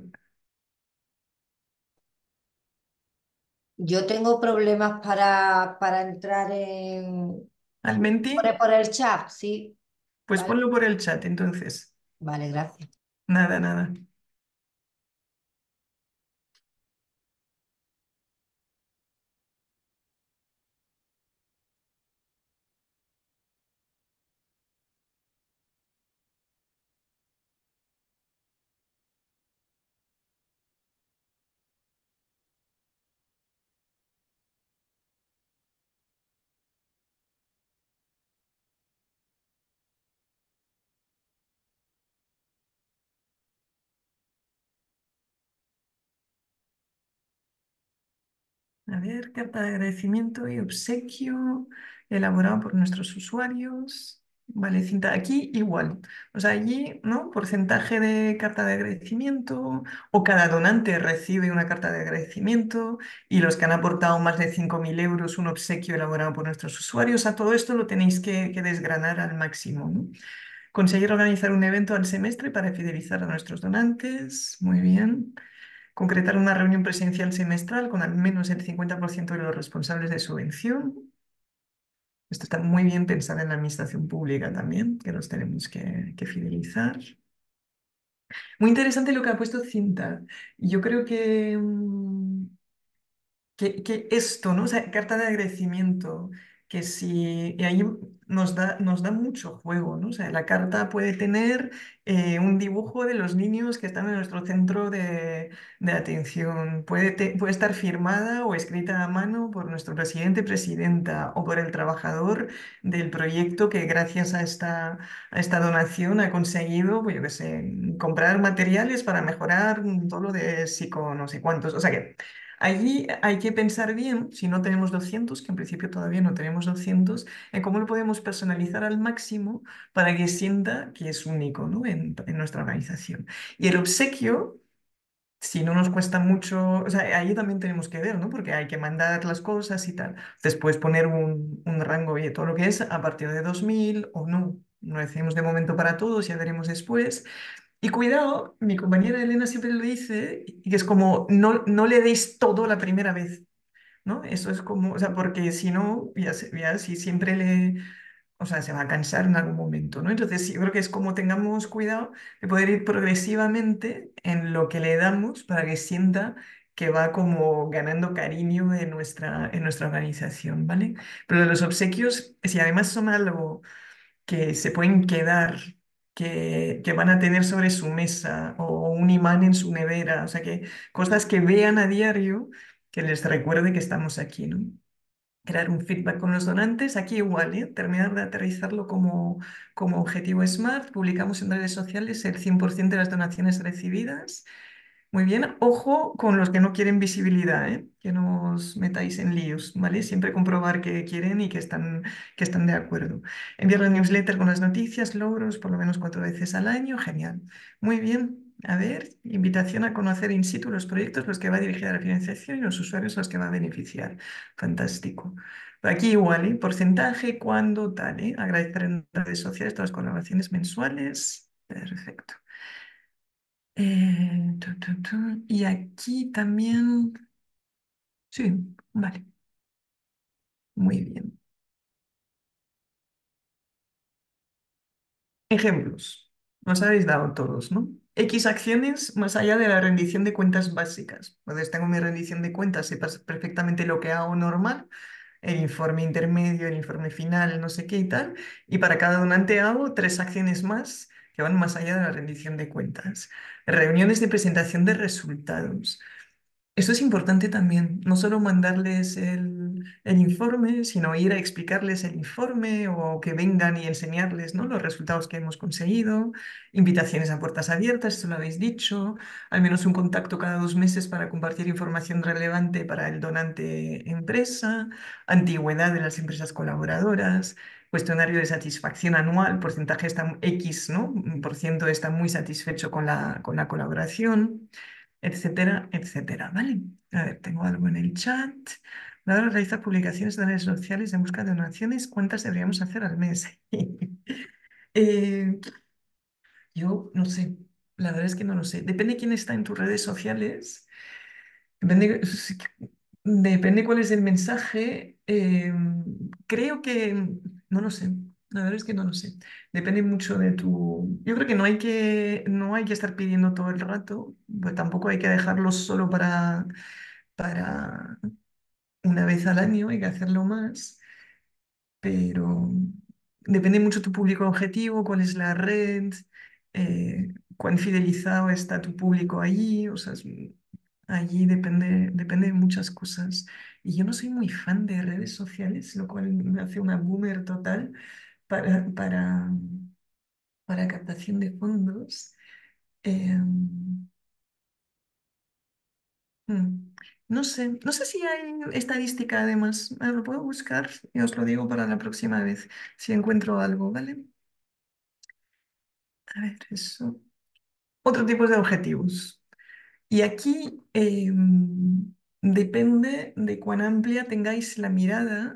Yo tengo problemas para entrar en... Al menti, por el chat, sí. pues Vale, ponlo por el chat entonces. vale, gracias. Nada, nada. A ver, carta de agradecimiento y obsequio elaborado por nuestros usuarios. Vale, cinta aquí igual. O sea, allí, ¿no? Porcentaje de carta de agradecimiento o cada donante recibe una carta de agradecimiento y los que han aportado más de 5.000 euros un obsequio elaborado por nuestros usuarios. A todo esto lo tenéis que desgranar al máximo, ¿no? Conseguir organizar un evento al semestre para fidelizar a nuestros donantes. Muy bien. Concretar una reunión presencial semestral con al menos el 50% de los responsables de subvención. Esto está muy bien pensado en la administración pública también, que los tenemos que fidelizar. Muy interesante lo que ha puesto Cinta. Yo creo que esto, ¿no? O sea, carta de agradecimiento, que si, y ahí nos da mucho juego, ¿no? O sea, la carta puede tener un dibujo de los niños que están en nuestro centro de atención, puede estar firmada o escrita a mano por nuestro presidente, presidenta o por el trabajador del proyecto que gracias a esta donación ha conseguido, pues yo qué sé, comprar materiales para mejorar todo lo de psico, no sé cuántos. O sea que allí hay que pensar bien, si no tenemos 200, que en principio todavía no tenemos 200, en cómo lo podemos personalizar al máximo para que sienta que es único, ¿no? en nuestra organización. Y el obsequio, si no nos cuesta mucho, o sea, ahí también tenemos que ver, ¿no? Porque hay que mandar las cosas y tal. Después poner un rango de todo lo que es a partir de 2.000 o no. No decimos de momento para todos, ya veremos después. Y cuidado, mi compañera Elena siempre lo dice, y que es como, no le deis todo la primera vez, ¿no? Eso es como, o sea, porque si no, ya si siempre o sea, se va a cansar en algún momento, ¿no? Entonces, yo creo que es como tengamos cuidado de poder ir progresivamente en lo que le damos para que sienta que va como ganando cariño en nuestra organización, ¿vale? Pero de los obsequios, si además son algo que se pueden quedar, que van a tener sobre su mesa o un imán en su nevera, o sea, que cosas que vean a diario que les recuerde que estamos aquí, ¿no? Crear un feedback con los donantes, aquí igual, ¿eh? Terminar de aterrizarlo como objetivo SMART, publicamos en redes sociales el 100% de las donaciones recibidas. Muy bien, ojo con los que no quieren visibilidad, ¿eh? Que no os metáis en líos, ¿vale? Siempre comprobar que quieren y que están de acuerdo. Enviar la newsletter con las noticias, logros, por lo menos 4 veces al año, genial. Muy bien, a ver, invitación a conocer in situ los proyectos, los que va a dirigir a la financiación y los usuarios los que va a beneficiar. Fantástico. Aquí igual, ¿eh? Porcentaje, cuándo, tal, ¿eh? Agradecer en redes sociales todas las colaboraciones mensuales. Perfecto. Y aquí también, sí, vale, muy bien. Ejemplos, nos habéis dado todos, ¿no? X acciones más allá de la rendición de cuentas básicas. Entonces tengo mi rendición de cuentas, sé perfectamente lo que hago normal, el informe intermedio, el informe final, no sé qué y tal, y para cada donante hago 3 acciones más que van más allá de la rendición de cuentas. Reuniones de presentación de resultados. Esto es importante también, no solo mandarles el informe, sino ir a explicarles el informe o que vengan y enseñarles, ¿no? Los resultados que hemos conseguido, invitaciones a puertas abiertas, esto lo habéis dicho, al menos un contacto cada 2 meses para compartir información relevante para el donante empresa, antigüedad de las empresas colaboradoras, cuestionario de satisfacción anual, porcentaje está X, ¿no? Un por ciento está muy satisfecho con la colaboración, etcétera, etcétera, ¿vale? A ver, tengo algo en el chat. Laura realiza publicaciones en redes sociales en busca de donaciones. ¿Cuántas deberíamos hacer al mes? Eh, yo no sé, la verdad es que no lo sé. Depende quién está en tus redes sociales. Depende, depende cuál es el mensaje. Creo que, no lo sé. La verdad es que no lo sé. Depende mucho de tu... Yo creo que no hay que estar pidiendo todo el rato, pues tampoco hay que dejarlo solo para una vez al año, hay que hacerlo más, pero depende mucho tu público objetivo, cuál es la red, cuán fidelizado está tu público allí, o sea, allí depende de muchas cosas. Y yo no soy muy fan de redes sociales, lo cual me hace una boomer total para, para, para captación de fondos. Em, mm, no sé si hay estadística además. Lo puedo buscar y os lo digo para la próxima vez si encuentro algo, ¿vale? A ver, eso. Otro tipo de objetivos. Y aquí depende de cuán amplia tengáis la mirada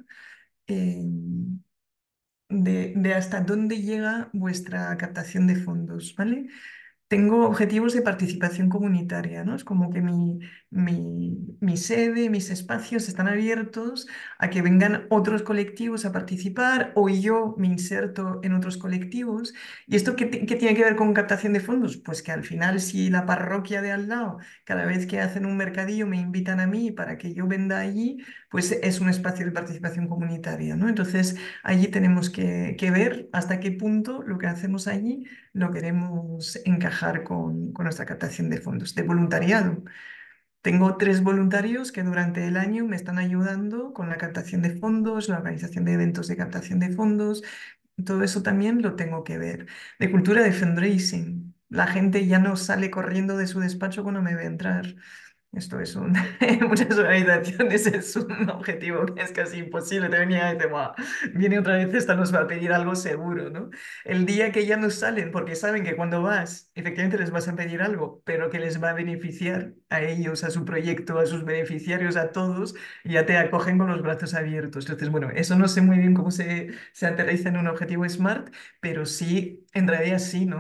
de hasta dónde llega vuestra captación de fondos, ¿vale? Tengo objetivos de participación comunitaria, ¿no? Es como que mi sede, mis espacios están abiertos a que vengan otros colectivos a participar o yo me inserto en otros colectivos. ¿Y esto qué tiene que ver con captación de fondos? Pues que al final si la parroquia de al lado, cada vez que hacen un mercadillo, me invitan a mí para que yo venda allí, pues es un espacio de participación comunitaria, ¿no? Entonces allí tenemos que ver hasta qué punto lo que hacemos allí lo queremos encajar con nuestra captación de fondos, de voluntariado. Tengo 3 voluntarios que durante el año me están ayudando con la captación de fondos, la organización de eventos de captación de fondos. Todo eso también lo tengo que ver. De cultura de fundraising. La gente ya no sale corriendo de su despacho cuando me ve entrar. Esto es en muchas organizaciones es un objetivo que es casi imposible. Te venía y dice, "Buah, viene otra vez, esta nos va a pedir algo seguro, ¿no? El día que ya no salen, porque saben que cuando vas, efectivamente les vas a pedir algo, pero que les va a beneficiar a ellos, a su proyecto, a sus beneficiarios, a todos, ya te acogen con los brazos abiertos. Entonces, bueno, eso no sé muy bien cómo se aterriza en un objetivo SMART, pero sí, en realidad sí, ¿no?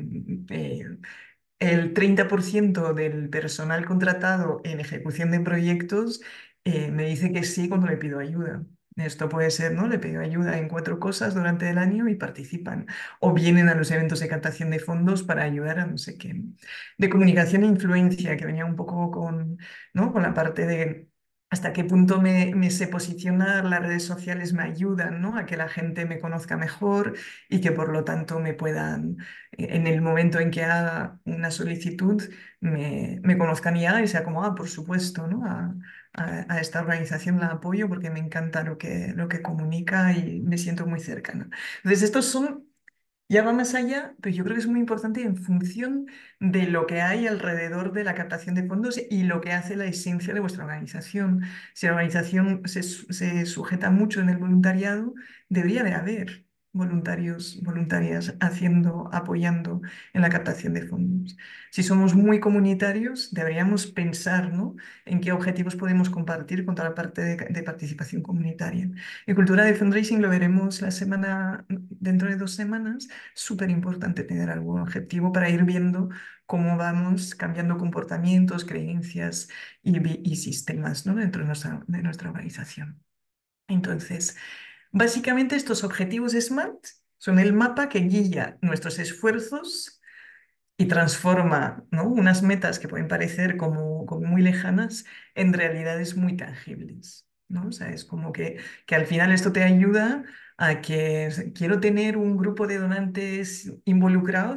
El 30% del personal contratado en ejecución de proyectos me dice que sí cuando le pido ayuda. Esto puede ser, ¿no? Le pido ayuda en 4 cosas durante el año y participan. O vienen a los eventos de captación de fondos para ayudar a no sé qué. De comunicación e influencia, que venía un poco con, ¿no? Con la parte de hasta qué punto me sé posicionar, las redes sociales me ayudan, ¿no? A que la gente me conozca mejor y que por lo tanto me puedan en el momento en que haga una solicitud me conozcan ya y sea como, por supuesto, ¿no? A esta organización la apoyo porque me encanta lo que comunica y me siento muy cercana. Entonces, estos son, ya va más allá, pero yo creo que es muy importante en función de lo que hay alrededor de la captación de fondos y lo que hace la esencia de vuestra organización. Si la organización se sujeta mucho en el voluntariado, debería de haber voluntarios, voluntarias haciendo, apoyando en la captación de fondos. Si somos muy comunitarios, deberíamos pensar, ¿no? En qué objetivos podemos compartir con toda la parte de participación comunitaria. En cultura de fundraising lo veremos dentro de 2 semanas. Súper importante tener algún objetivo para ir viendo cómo vamos cambiando comportamientos, creencias y sistemas, ¿no? Dentro de nuestra organización. Entonces, básicamente estos objetivos SMART son el mapa que guía nuestros esfuerzos y transforma, ¿no? Unas metas que pueden parecer como muy lejanas en realidades muy tangibles, ¿no? O sea, es como que al final esto te ayuda a que quiero tener un grupo de donantes involucrados,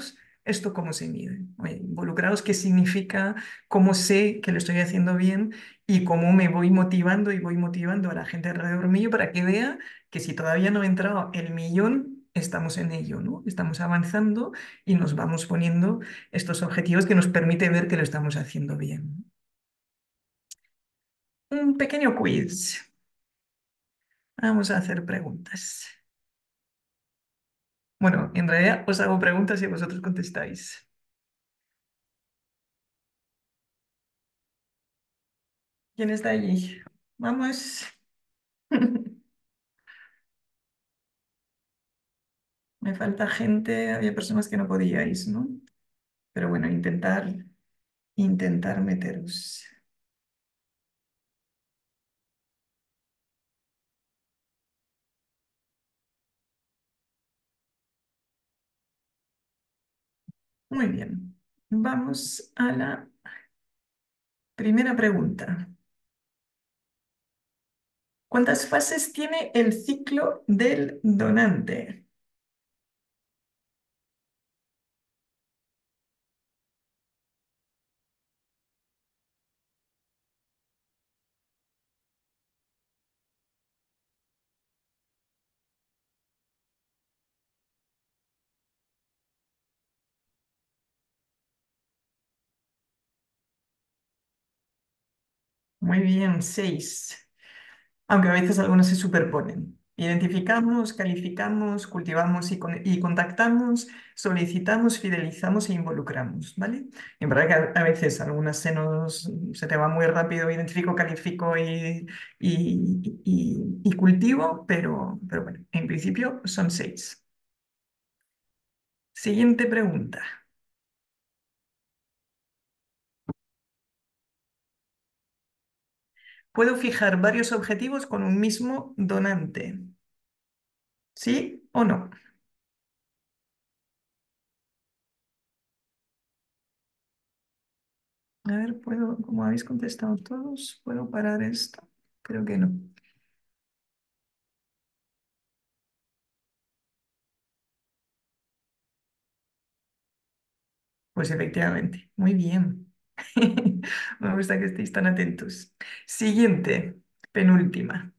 ¿Esto cómo se mide? Oye, involucrados, ¿qué significa? ¿Cómo sé que lo estoy haciendo bien? Y cómo me voy motivando y voy motivando a la gente alrededor mío para que vea que si todavía no he entrado el millón, estamos en ello, ¿no? Estamos avanzando y nos vamos poniendo estos objetivos que nos permite ver que lo estamos haciendo bien. Un pequeño quiz. Vamos a hacer preguntas. Bueno, en realidad os hago preguntas y vosotros contestáis. ¿Quién está allí? Vamos. Me falta gente. Había personas que no podíais, ¿no? Pero bueno, intentar meteros. Muy bien. Vamos a la primera pregunta. ¿Cuántas fases tiene el ciclo del donante? Muy bien, 6. Aunque a veces algunos se superponen. Identificamos, calificamos, cultivamos y contactamos, solicitamos, fidelizamos e involucramos, ¿vale? En verdad que a veces algunas se te va muy rápido, identifico, califico y cultivo, pero bueno, en principio son 6. Siguiente pregunta. ¿Puedo fijar varios objetivos con un mismo donante? ¿Sí o no? A ver, como habéis contestado todos, ¿puedo parar esto? Creo que no. Pues efectivamente, muy bien. Me gusta que estéis tan atentos. Siguiente, penúltima.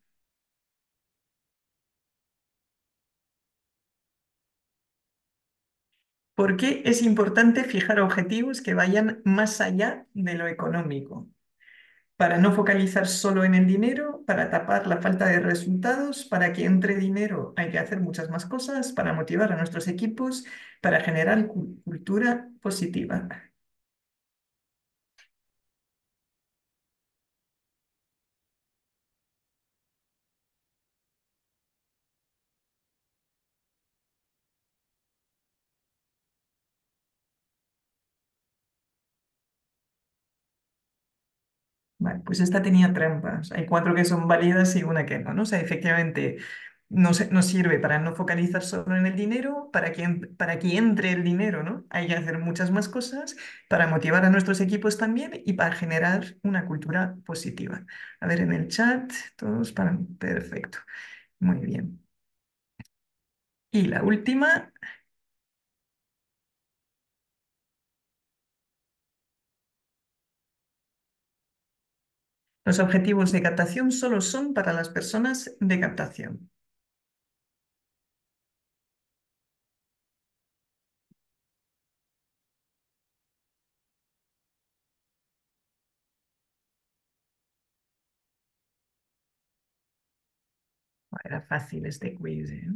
¿Por qué es importante fijar objetivos que vayan más allá de lo económico? Para no focalizar solo en el dinero, para tapar la falta de resultados, para que entre dinero hay que hacer muchas más cosas, para motivar a nuestros equipos, para generar cultura positiva. Vale, pues esta tenía trampas. Hay 4 que son válidas y una que no, ¿no? O sea, efectivamente nos sirve para no focalizar solo en el dinero, para que entre el dinero, ¿no? Hay que hacer muchas más cosas para motivar a nuestros equipos también y para generar una cultura positiva. A ver, en el chat, todos para... Perfecto. Muy bien. Y la última, los objetivos de captación solo son para las personas de captación. Era fácil este quiz, ¿eh?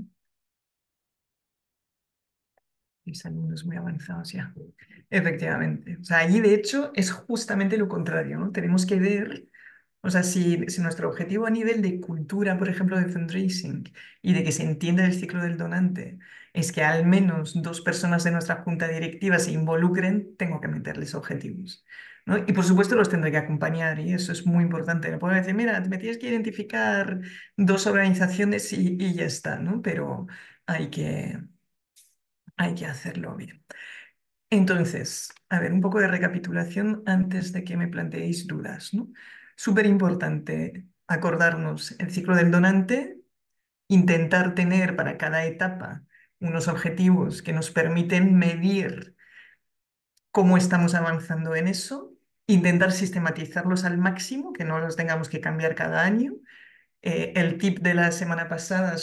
Mis alumnos muy avanzados ya. Efectivamente. O sea, allí de hecho es justamente lo contrario, ¿no? Tenemos que ver, o sea, si nuestro objetivo a nivel de cultura, por ejemplo, de fundraising y de que se entienda el ciclo del donante, es que al menos 2 personas de nuestra junta directiva se involucren, tengo que meterles objetivos, ¿no? Y por supuesto los tendré que acompañar y eso es muy importante. No puedo decir, mira, me tienes que identificar 2 organizaciones y ya está, ¿no? Pero hay que, hay que hacerlo bien. Entonces, a ver, un poco de recapitulación antes de que me planteéis dudas, ¿no? Súper importante acordarnos el ciclo del donante, intentar tener para cada etapa unos objetivos que nos permiten medir cómo estamos avanzando en eso, intentar sistematizarlos al máximo, que no los tengamos que cambiar cada año. El tip de la semana pasada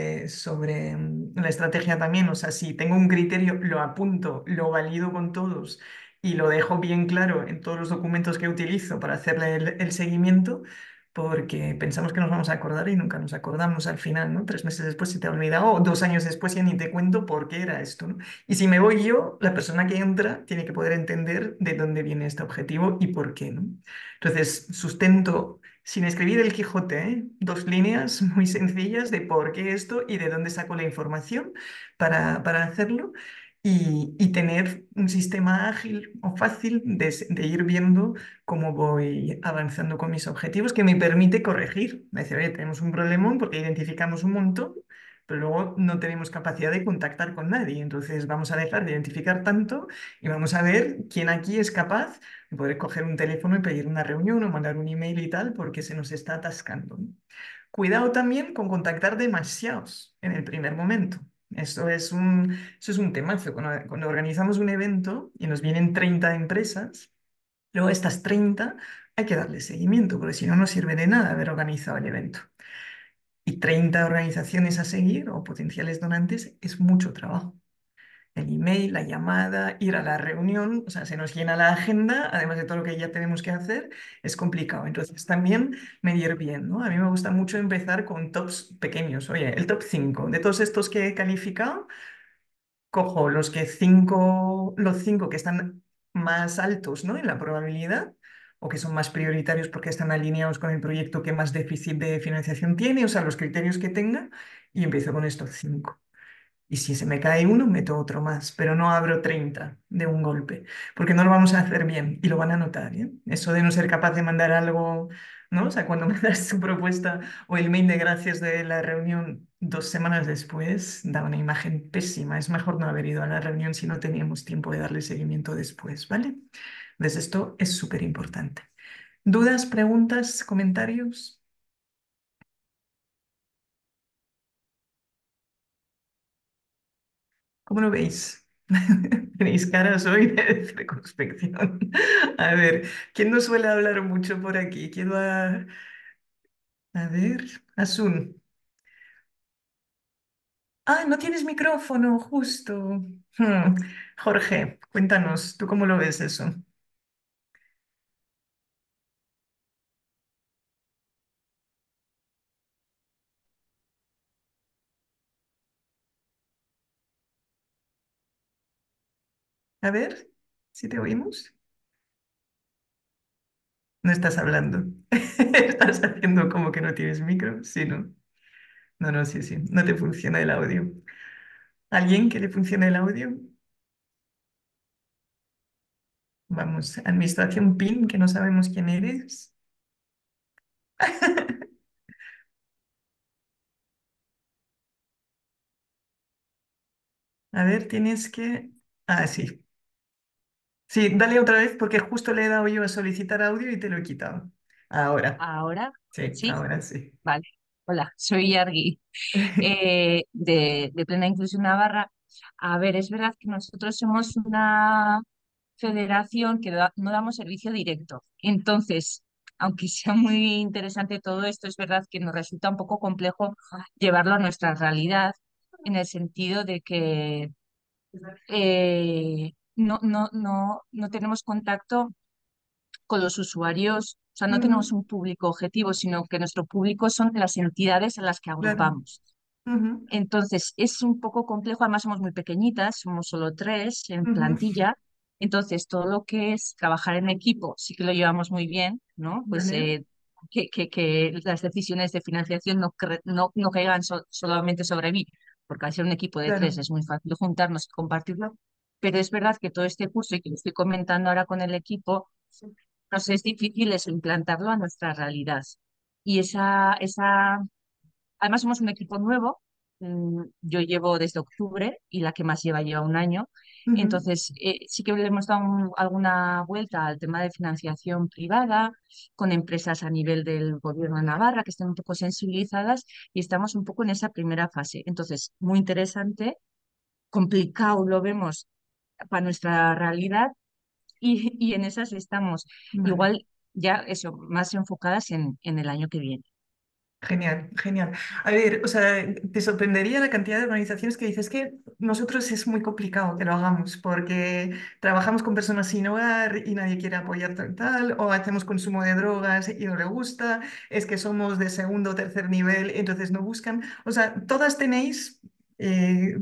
sobre la estrategia también, o sea, si tengo un criterio, lo apunto, lo valido con todos y lo dejo bien claro en todos los documentos que utilizo para hacerle el seguimiento, porque pensamos que nos vamos a acordar y nunca nos acordamos al final, ¿no? 3 meses después se te ha olvidado, o 2 años después ya ni te cuento por qué era esto, ¿no? Y si me voy yo, la persona que entra tiene que poder entender de dónde viene este objetivo y por qué, ¿no? Entonces, sustento sin escribir el Quijote, ¿eh? 2 líneas muy sencillas de por qué esto y de dónde saco la información para hacerlo y tener un sistema ágil o fácil de ir viendo cómo voy avanzando con mis objetivos que me permite corregir. Me dice, oye, tenemos un problemón porque identificamos un montón, pero luego no tenemos capacidad de contactar con nadie. Entonces vamos a dejar de identificar tanto y vamos a ver quién aquí es capaz de poder coger un teléfono y pedir una reunión o mandar un email y tal, porque se nos está atascando, ¿no? Cuidado también con contactar demasiados en el primer momento. Eso es un temazo. Cuando organizamos un evento y nos vienen 30 empresas, luego a estas 30 hay que darle seguimiento, porque si no, no sirve de nada haber organizado el evento. Y 30 organizaciones a seguir o potenciales donantes es mucho trabajo. El email, la llamada, ir a la reunión, o sea, se nos llena la agenda, además de todo lo que ya tenemos que hacer, es complicado. Entonces, también medir bien, ¿no? A mí me gusta mucho empezar con tops pequeños. Oye, el top 5 de todos estos que he calificado, cojo los cinco que están más altos, ¿no? En la probabilidad o que son más prioritarios porque están alineados con el proyecto que más déficit de financiación tiene, o sea, los criterios que tenga, y empiezo con estos 5. Y si se me cae uno, meto otro más, pero no abro 30 de un golpe, porque no lo vamos a hacer bien y lo van a notar, ¿eh? Eso de no ser capaz de mandar algo, ¿no? O sea, cuando me das tu propuesta o el mail de gracias de la reunión 2 semanas después, da una imagen pésima. Es mejor no haber ido a la reunión si no teníamos tiempo de darle seguimiento después, ¿vale? Entonces esto es súper importante. ¿Dudas, preguntas, comentarios? ¿Cómo lo veis? Tenéis caras hoy de circunspección. A ver, ¿quién no suele hablar mucho por aquí? ¿Quién va? A ver, Asun. Ah, no tienes micrófono, justo. Hmm. Jorge, cuéntanos, ¿tú cómo lo ves eso? A ver, si te oímos. No estás hablando. Estás haciendo como que no tienes micro. Sí, ¿no? No, no, sí, sí. No te funciona el audio. ¿Alguien que le funcione el audio? Vamos, administración PIN, que no sabemos quién eres. A ver, tienes que... Ah, sí. Sí, dale otra vez porque justo le he dado yo a solicitar audio y te lo he quitado. Ahora. Ahora, Sí, sí, ahora sí. vale. Hola, soy Yargui, de Plena Inclusión Navarra. A ver, es verdad que nosotros somos una federación que no damos servicio directo. Entonces, aunque sea muy interesante todo esto, es verdad que nos resulta un poco complejo llevarlo a nuestra realidad, en el sentido de que no tenemos contacto con los usuarios, o sea, no tenemos Ujú, un público objetivo, sino que nuestro público son las entidades a las que claro. agrupamos. Ujú, Entonces, es un poco complejo, además somos muy pequeñitas, somos solo tres en ujú, plantilla, entonces todo lo que es trabajar en equipo sí que lo llevamos muy bien, ¿no? Pues vale, que las decisiones de financiación no caigan solamente sobre mí, porque al ser un equipo de tres claro. es muy fácil juntarnos y compartirlo, pero es verdad que todo este curso y que lo estoy comentando ahora con el equipo, nos es difícil eso, implantarlo a nuestra realidad. Y además somos un equipo nuevo, yo llevo desde octubre y la que más lleva 1 año. Ujú, Entonces, sí que le hemos dado alguna vuelta al tema de financiación privada con empresas a nivel del gobierno de Navarra que estén un poco sensibilizadas y estamos un poco en esa primera fase. Entonces, muy interesante, complicado lo vemos para nuestra realidad, y en esas estamos. Vale. Igual ya eso, más enfocadas en el año que viene. Genial, genial. A ver, o sea, te sorprendería la cantidad de organizaciones que dices que nosotros es muy complicado que lo hagamos porque trabajamos con personas sin hogar y nadie quiere apoyar tal, tal, o hacemos consumo de drogas y no le gusta, es que somos de segundo o tercer nivel, entonces no buscan. O sea, todas tenéis eh,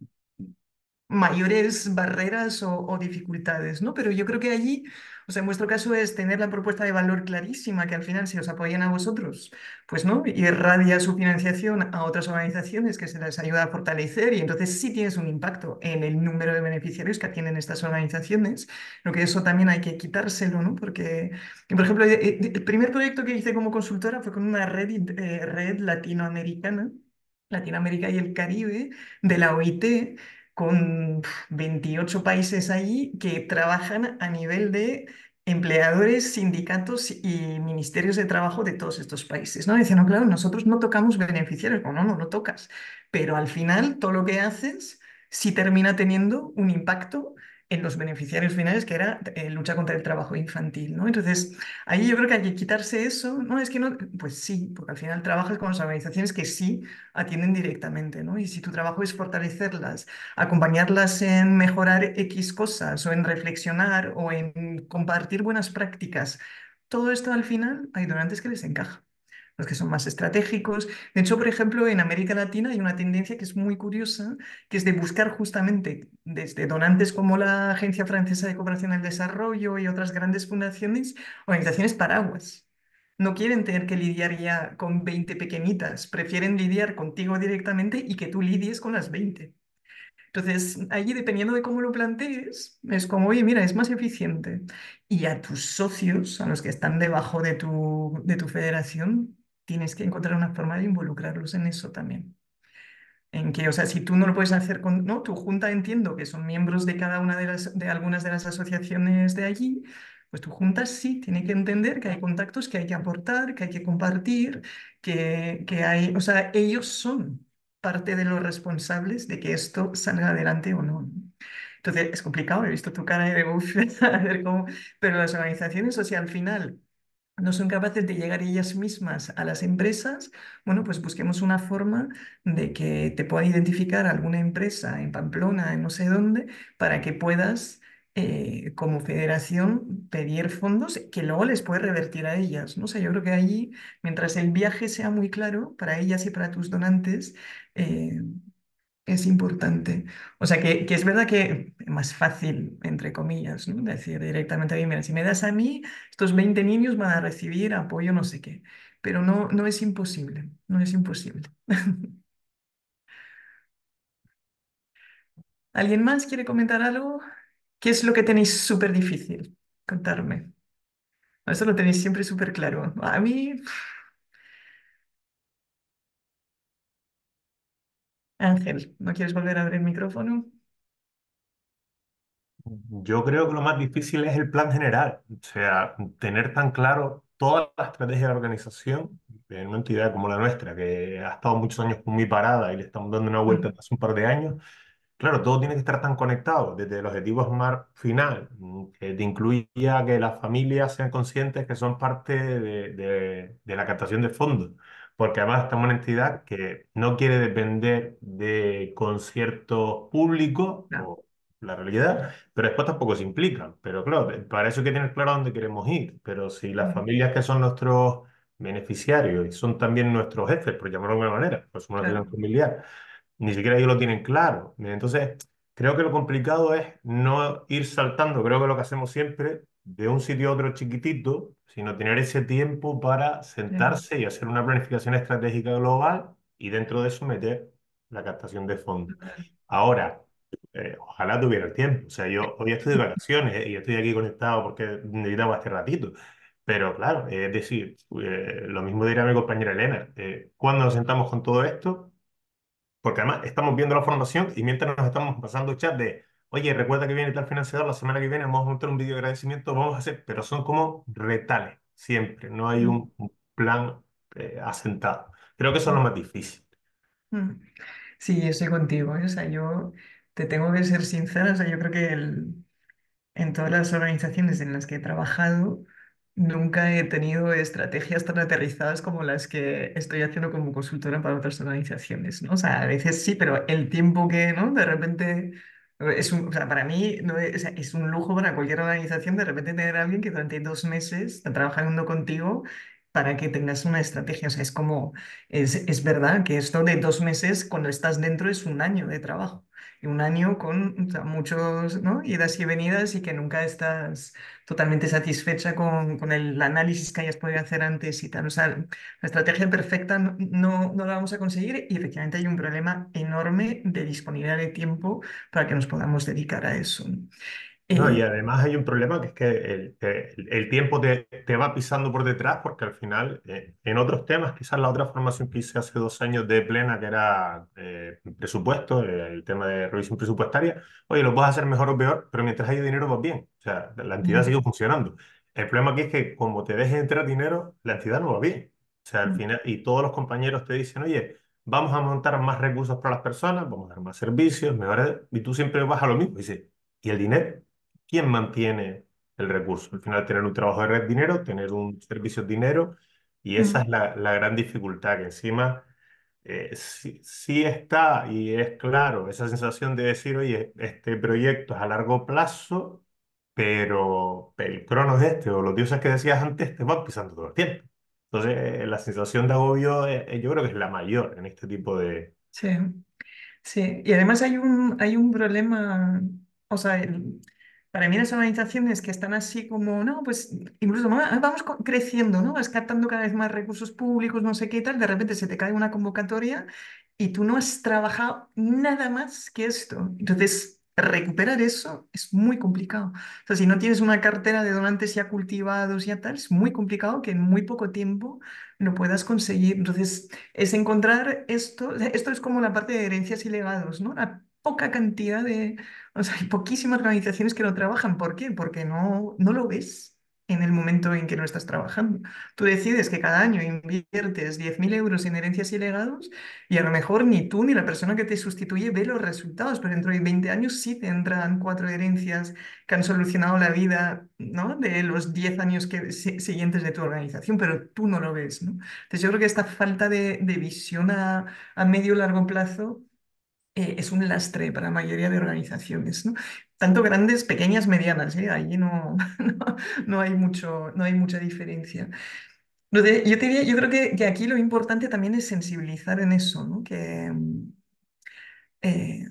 mayores barreras o dificultades, ¿no? Pero yo creo que allí, o sea, en vuestro caso es tener la propuesta de valor clarísima, que al final si os apoyan a vosotros, pues no, y irradia su financiación a otras organizaciones que se les ayuda a fortalecer y entonces sí tienes un impacto en el número de beneficiarios que tienen estas organizaciones, lo que eso también hay que quitárselo, ¿no? Porque, por ejemplo, el primer proyecto que hice como consultora fue con una red latinoamericana. Latinoamérica y el Caribe de la OIT, con 28 países allí que trabajan a nivel de empleadores, sindicatos y ministerios de trabajo de todos estos países, ¿no? Dicen, no, claro, nosotros no tocamos beneficiarios, no, no, no lo tocas, pero al final todo lo que haces sí termina teniendo un impacto en los beneficiarios finales, que era lucha contra el trabajo infantil, ¿no? Entonces, ahí yo creo que hay que quitarse eso, no, es que no, pues sí, porque al final trabajas con las organizaciones que sí atienden directamente, ¿no? Y si tu trabajo es fortalecerlas, acompañarlas en mejorar X cosas o en reflexionar o en compartir buenas prácticas. Todo esto al final hay donantes que les encaja, los que son más estratégicos. De hecho, por ejemplo, en América Latina hay una tendencia que es muy curiosa, que es de buscar justamente desde donantes como la Agencia Francesa de Cooperación al Desarrollo y otras grandes fundaciones, organizaciones paraguas. No quieren tener que lidiar ya con 20 pequeñitas, prefieren lidiar contigo directamente y que tú lidies con las 20. Entonces, allí dependiendo de cómo lo plantees, es como, oye, mira, es más eficiente. Y a tus socios, a los que están debajo de tu federación, tienes que encontrar una forma de involucrarlos en eso también. En que, o sea, si tú no lo puedes hacer con, ¿no? Tu junta entiendo que son miembros de cada una de algunas de las asociaciones de allí, pues tu junta sí tiene que entender que hay contactos que hay que aportar, que hay que compartir, que hay, o sea, ellos son parte de los responsables de que esto salga adelante o no. Entonces, es complicado, he visto tu cara de uf, a ver cómo, pero las organizaciones, o sea, al final no son capaces de llegar ellas mismas a las empresas, bueno, pues busquemos una forma de que te pueda identificar alguna empresa en Pamplona, en no sé dónde, para que puedas, como federación, pedir fondos que luego les puedes revertir a ellas, ¿no? O sea, yo creo que allí, mientras el viaje sea muy claro para ellas y para tus donantes, eh, es importante. O sea, que es verdad que es más fácil, entre comillas, ¿no? Decir directamente a mí, mira, si me das a mí, estos 20 niños van a recibir apoyo no sé qué. Pero no, no es imposible, no es imposible. ¿Alguien más quiere comentar algo? ¿Qué es lo que tenéis súper difícil? Contarme. Eso lo tenéis siempre súper claro. A mí, Ángel, ¿no quieres volver a abrir el micrófono? Yo creo que lo más difícil es el plan general, o sea, tener tan claro toda la estrategia de la organización en una entidad como la nuestra, que ha estado muchos años muy parada y le estamos dando una vuelta Mm, hace un par de años. Claro, todo tiene que estar tan conectado, desde el objetivo SMART final, que te incluya que las familias sean conscientes que son parte de la captación de fondos, porque además estamos en una entidad que no quiere depender de conciertos públicos, no, o la realidad, pero después tampoco se implican. Pero claro, para eso hay que tener claro a dónde queremos ir, pero si las mm, familias que son nuestros beneficiarios y son también nuestros jefes, por llamarlo de alguna manera, pues somos una claro, situación familiar, ni siquiera ellos lo tienen claro. Entonces, creo que lo complicado es no ir saltando, creo que lo que hacemos siempre, de un sitio a otro chiquitito, sino tener ese tiempo para claro. sentarse y hacer una planificación estratégica global y dentro de eso meter la captación de fondos. Ahora, ojalá tuviera el tiempo. O sea, yo hoy estoy de vacaciones y estoy aquí conectado porque necesitaba este ratito. Pero claro, es decir, lo mismo dirá mi compañera Elena. Cuando nos sentamos con todo esto, porque además estamos viendo la formación y mientras nos estamos pasando chat de, oye, recuerda que viene tal financiador, la semana que viene vamos a montar un vídeo de agradecimiento, vamos a hacer, pero son como retales, siempre, no hay Mm, un plan asentado. Creo que eso es lo mm, más difícil. mm. Sí, estoy contigo, ¿eh? O sea, yo te tengo que ser sincera, o sea, yo creo que en todas las organizaciones en las que he trabajado, nunca he tenido estrategias tan aterrizadas como las que estoy haciendo como consultora para otras organizaciones, ¿no? O sea, a veces sí, pero el tiempo que, ¿no? De repente o sea, para mí no es, o sea, es un lujo para cualquier organización de repente tener a alguien que durante 2 meses está trabajando contigo para que tengas una estrategia. O sea, es como, es verdad que esto de 2 meses cuando estás dentro es un año de trabajo. Y un año con, o sea, muchos, ¿no? Idas y venidas y que nunca estás totalmente satisfecha con el análisis que hayas podido hacer antes y tal. O sea, la estrategia perfecta no la vamos a conseguir y efectivamente hay un problema enorme de disponibilidad de tiempo para que nos podamos dedicar a eso. No, y Eh, además hay un problema que es que el tiempo te va pisando por detrás porque al final, en otros temas, quizás la otra formación que hice hace 2 años de plena, que era presupuesto, el tema de revisión presupuestaria, oye, lo puedes hacer mejor o peor, pero mientras haya dinero vas bien. O sea, la entidad mm, sigue funcionando. El problema aquí es que como te dejes entrar dinero, la entidad no va bien. O sea, al mm, final, y todos los compañeros te dicen, oye, vamos a montar más recursos para las personas, vamos a dar más servicios, mejores, y tú siempre vas a lo mismo. Y dices, ¿y el dinero? ¿Quién mantiene el recurso? Al final, tener un trabajo de red dinero, tener un servicio es dinero, y esa es mm, la gran dificultad, que encima sí, sí está y es claro esa sensación de decir, oye, este proyecto es a largo plazo, pero el crono es este, o los dioses que decías antes, te van pisando todo el tiempo. Entonces, la sensación de agobio, yo creo que es la mayor en este tipo de... sí. Sí, y además hay un problema, o sea, para mí las organizaciones que están así como, no, pues incluso vamos creciendo, ¿no? Vas captando cada vez más recursos públicos, no sé qué y tal, de repente se te cae una convocatoria y tú no has trabajado nada más que esto. Entonces, recuperar eso es muy complicado. O sea, si no tienes una cartera de donantes ya cultivados y ya tal, es muy complicado que en muy poco tiempo lo puedas conseguir. Entonces, es encontrar esto, o sea, esto es como la parte de herencias y legados, ¿no? La poca cantidad de, o sea, hay poquísimas organizaciones que lo trabajan. ¿Por qué? Porque no lo ves en el momento en que no estás trabajando. Tú decides que cada año inviertes 10.000 euros en herencias y legados y a lo mejor ni tú ni la persona que te sustituye ve los resultados, pero dentro de 20 años sí tendrán 4 herencias que han solucionado la vida, ¿no? De los 10 años siguientes de tu organización, pero tú no lo ves, ¿no? Entonces yo creo que esta falta de visión a medio y largo plazo es un lastre para la mayoría de organizaciones, ¿no? Tanto grandes, pequeñas, medianas, ¿eh? Allí no hay mucha diferencia. Yo creo que aquí lo importante también es sensibilizar en eso, ¿no? Eh,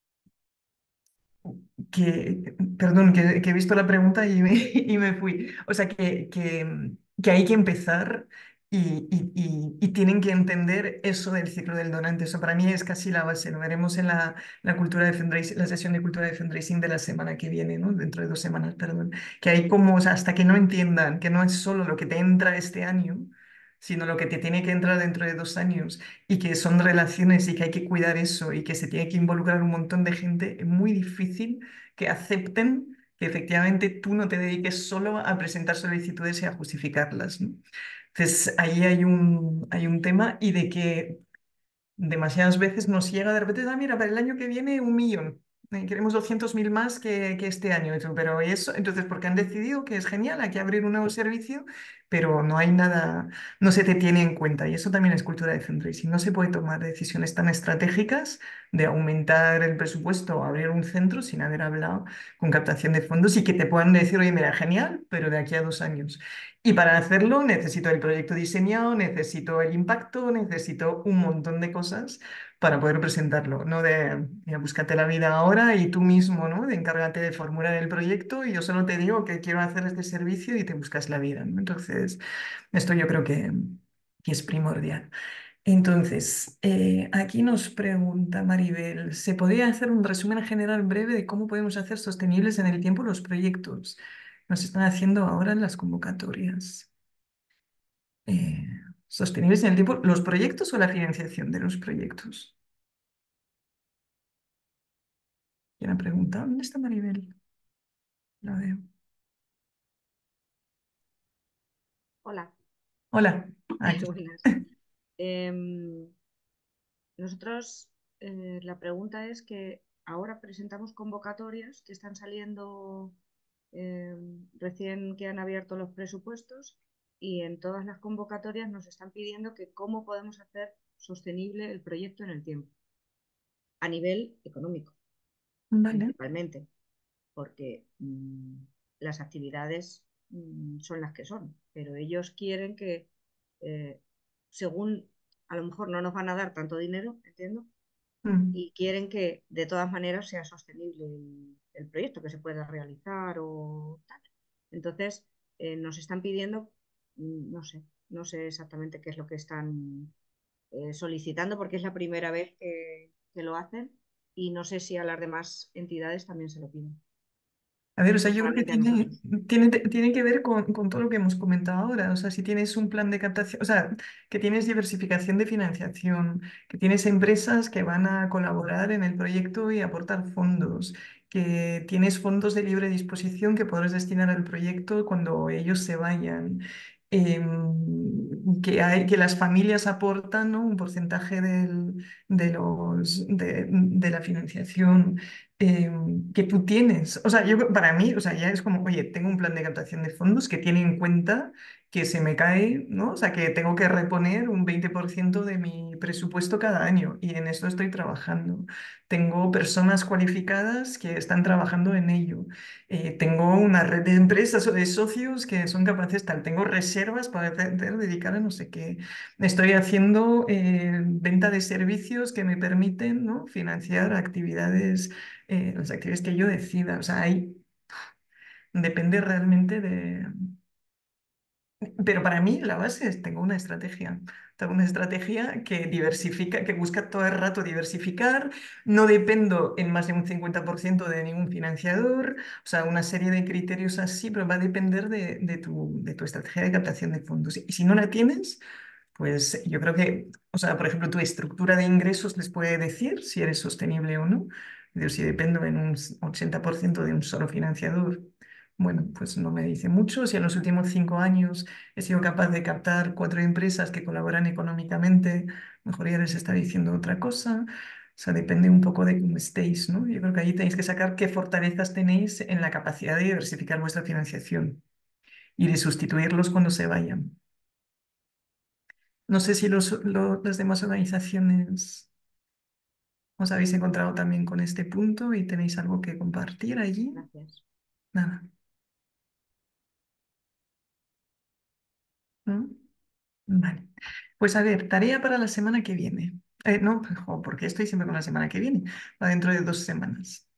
perdón, que he visto la pregunta y me fui. O sea, que hay que empezar y tienen que entender eso del ciclo del donante. Eso para mí es casi la base. Lo veremos en la cultura de fundraising, la sesión de cultura de fundraising de la semana que viene, ¿no? Dentro de 2 semanas, perdón. Que hay como, o sea, hasta que no entiendan que no es solo lo que te entra este año, sino lo que te tiene que entrar dentro de 2 años y que son relaciones y que hay que cuidar eso y que se tiene que involucrar un montón de gente, es muy difícil que acepten que efectivamente tú no te dediques solo a presentar solicitudes y a justificarlas, ¿no? Entonces, ahí hay un tema y de que demasiadas veces nos llega de repente, mira, para el año que viene 1 millón. Queremos 200.000 más que este año. Y tú, pero eso, entonces, porque han decidido que es genial, hay que abrir un nuevo servicio, pero no hay nada, no se te tiene en cuenta. Y eso también es cultura de fundraising. No se puede tomar decisiones tan estratégicas de aumentar el presupuesto o abrir un centro sin haber hablado con captación de fondos y que te puedan decir, oye, mira, genial, pero de aquí a 2 años. Y para hacerlo necesito el proyecto diseñado, necesito el impacto, necesito un montón de cosas para poder presentarlo, no de, mira, búscate la vida ahora y tú mismo, ¿no? De encárgate de formular el proyecto y yo solo te digo que quiero hacer este servicio y te buscas la vida, ¿no? Entonces, esto yo creo que es primordial. Entonces, aquí nos pregunta Maribel, ¿se podría hacer un resumen general breve de cómo podemos hacer sostenibles en el tiempo los proyectos? Nos están haciendo ahora en las convocatorias. Eh, ¿Sostenibles en el tiempo los proyectos o la financiación de los proyectos? ¿Quién ha preguntado? ¿Dónde está Maribel? La veo. Hola, Hola, aquí. buenas. Em, nosotros, la pregunta es que ahora presentamos convocatorias que están saliendo recién que han abierto los presupuestos y en todas las convocatorias nos están pidiendo que cómo podemos hacer sostenible el proyecto en el tiempo, a nivel económico, Vale. principalmente, porque las actividades son las que son, pero ellos quieren que, según a lo mejor no nos van a dar tanto dinero, entiendo, Mm. y quieren que de todas maneras sea sostenible el proyecto, que se pueda realizar o tal. Entonces, nos están pidiendo, no sé exactamente qué es lo que están solicitando, porque es la primera vez que lo hacen y no sé si a las demás entidades también se lo piden, A ver, o sea, no yo creo que solamente a tiene, nosotros. tiene que ver con todo lo que hemos comentado ahora. O sea, si tienes un plan de captación, o sea, que tienes diversificación de financiación, que tienes empresas que van a colaborar en el proyecto y aportar fondos, que tienes fondos de libre disposición que podrás destinar al proyecto cuando ellos se vayan. Que las familias aportan, ¿no?, un porcentaje de la financiación que tú tienes. O sea, para mí, o sea, ya es como, oye, tengo un plan de captación de fondos que tiene en cuenta que se me cae, ¿no? O sea, que tengo que reponer un 20% de mi presupuesto cada año y en eso estoy trabajando. Tengo personas cualificadas que están trabajando en ello. Tengo una red de empresas o de socios que son capaces, tal, tengo reservas para poder dedicar a no sé qué. Estoy haciendo venta de servicios que me permiten, ¿no?, financiar actividades, las actividades que yo decida. O sea, ahí depende realmente de... Pero para mí la base es, tengo una estrategia. Tengo una estrategia que diversifica, que busca todo el rato diversificar. No dependo en más de un 50% de ningún financiador. O sea, una serie de criterios así, pero va a depender de tu estrategia de captación de fondos. Y si no la tienes, pues yo creo que, o sea, por ejemplo, tu estructura de ingresos les puede decir si eres sostenible o no. Pero si dependo en un 80% de un solo financiador, bueno, pues no me dice mucho. Si en los últimos 5 años he sido capaz de captar 4 empresas que colaboran económicamente, mejor ya les está diciendo otra cosa. O sea, depende un poco de cómo estéis, ¿no? Yo creo que ahí tenéis que sacar qué fortalezas tenéis en la capacidad de diversificar vuestra financiación y de sustituirlos cuando se vayan. No sé si las demás organizaciones os habéis encontrado también con este punto y tenéis algo que compartir allí. Gracias. Nada. ¿No? Vale. Pues a ver, tarea para la semana que viene. No, jo, porque estoy siempre con la semana que viene, va dentro de 2 semanas.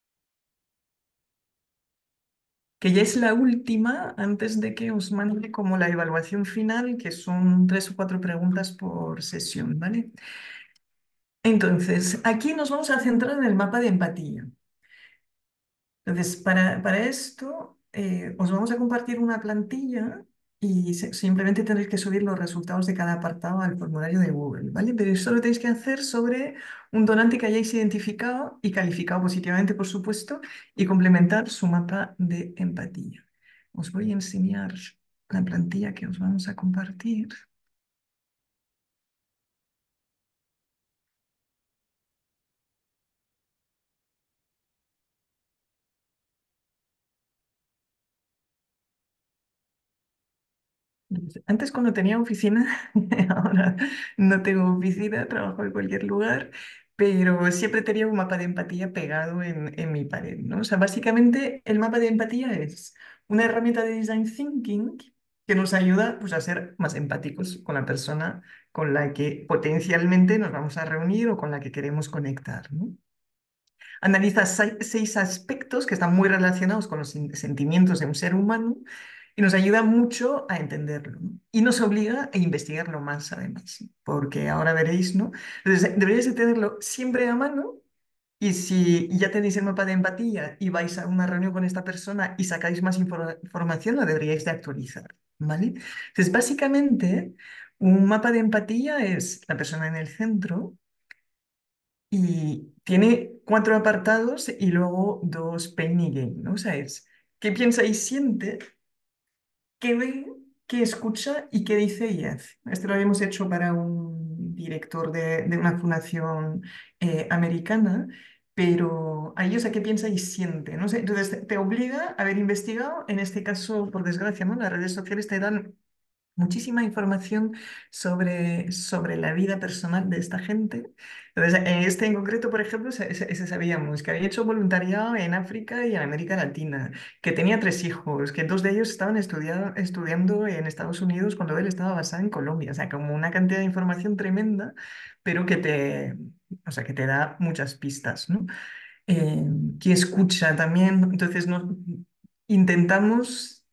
Que ya es la última antes de que os mande como la evaluación final, que son 3 o 4 preguntas por sesión, ¿vale? Entonces, aquí nos vamos a centrar en el mapa de empatía. Entonces, para esto, os vamos a compartir una plantilla y simplemente tendréis que subir los resultados de cada apartado al formulario de Google, ¿vale? Pero eso lo tenéis que hacer sobre un donante que hayáis identificado y calificado positivamente, por supuesto, y complementar su mapa de empatía. Os voy a enseñar la plantilla que os vamos a compartir. Antes cuando tenía oficina, ahora no tengo oficina, trabajo en cualquier lugar, pero siempre tenía un mapa de empatía pegado en mi pared, ¿no? O sea, básicamente el mapa de empatía es una herramienta de design thinking que nos ayuda, pues, a ser más empáticos con la persona con la que potencialmente nos vamos a reunir o con la que queremos conectar, ¿no? Analiza 6 aspectos que están muy relacionados con los sentimientos de un ser humano y nos ayuda mucho a entenderlo, ¿no? Y nos obliga a investigarlo más, además, porque ahora veréis, ¿no? Entonces, deberíais de tenerlo siempre a mano y si ya tenéis el mapa de empatía y vais a una reunión con esta persona y sacáis más información, lo deberíais de actualizar, ¿vale? Entonces, básicamente, un mapa de empatía es la persona en el centro y tiene 4 apartados y luego 2 pain y gain, ¿no? O sea, es qué piensa y siente, qué ve, qué escucha y qué dice y hace. Esto lo habíamos hecho para un director de una fundación americana pero ahí, o sea, ¿qué piensa y siente? No sé, entonces te obliga a haber investigado, en este caso, por desgracia, ¿no? Las redes sociales te dan muchísima información sobre la vida personal de esta gente. Entonces, en este en concreto, por ejemplo, ese sabíamos que había hecho voluntariado en África y en América Latina, que tenía 3 hijos, que 2 de ellos estaban estudiando en Estados Unidos cuando él estaba basado en Colombia. O sea, como una cantidad de información tremenda, pero o sea, que te da muchas pistas, ¿no? Eh, que escucha también. Entonces, intentamos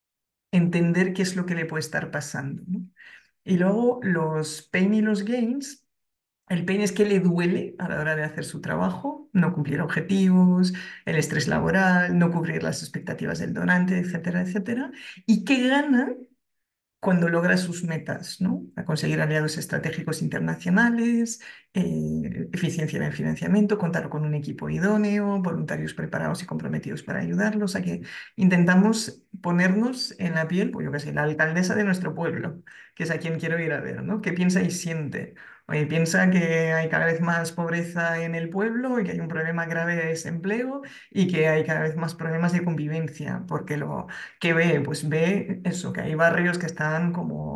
entender qué es lo que le puede estar pasando, ¿no? Y luego los pain y los gains. El pain es que le duele a la hora de hacer su trabajo, no cumplir objetivos, el estrés laboral, no cubrir las expectativas del donante, etcétera, etcétera. Y que gana cuando logra sus metas, ¿no? A conseguir aliados estratégicos internacionales, eficiencia en el financiamiento, contar con un equipo idóneo, voluntarios preparados y comprometidos para ayudarlos. A que intentamos ponernos en la piel, pues yo qué sé, la alcaldesa de nuestro pueblo, que es a quien quiero ir a ver, ¿no? ¿Qué piensa y siente? Oye, piensa que hay cada vez más pobreza en el pueblo y que hay un problema grave de desempleo y que hay cada vez más problemas de convivencia, porque ¿qué ve? Pues ve eso, que hay barrios que están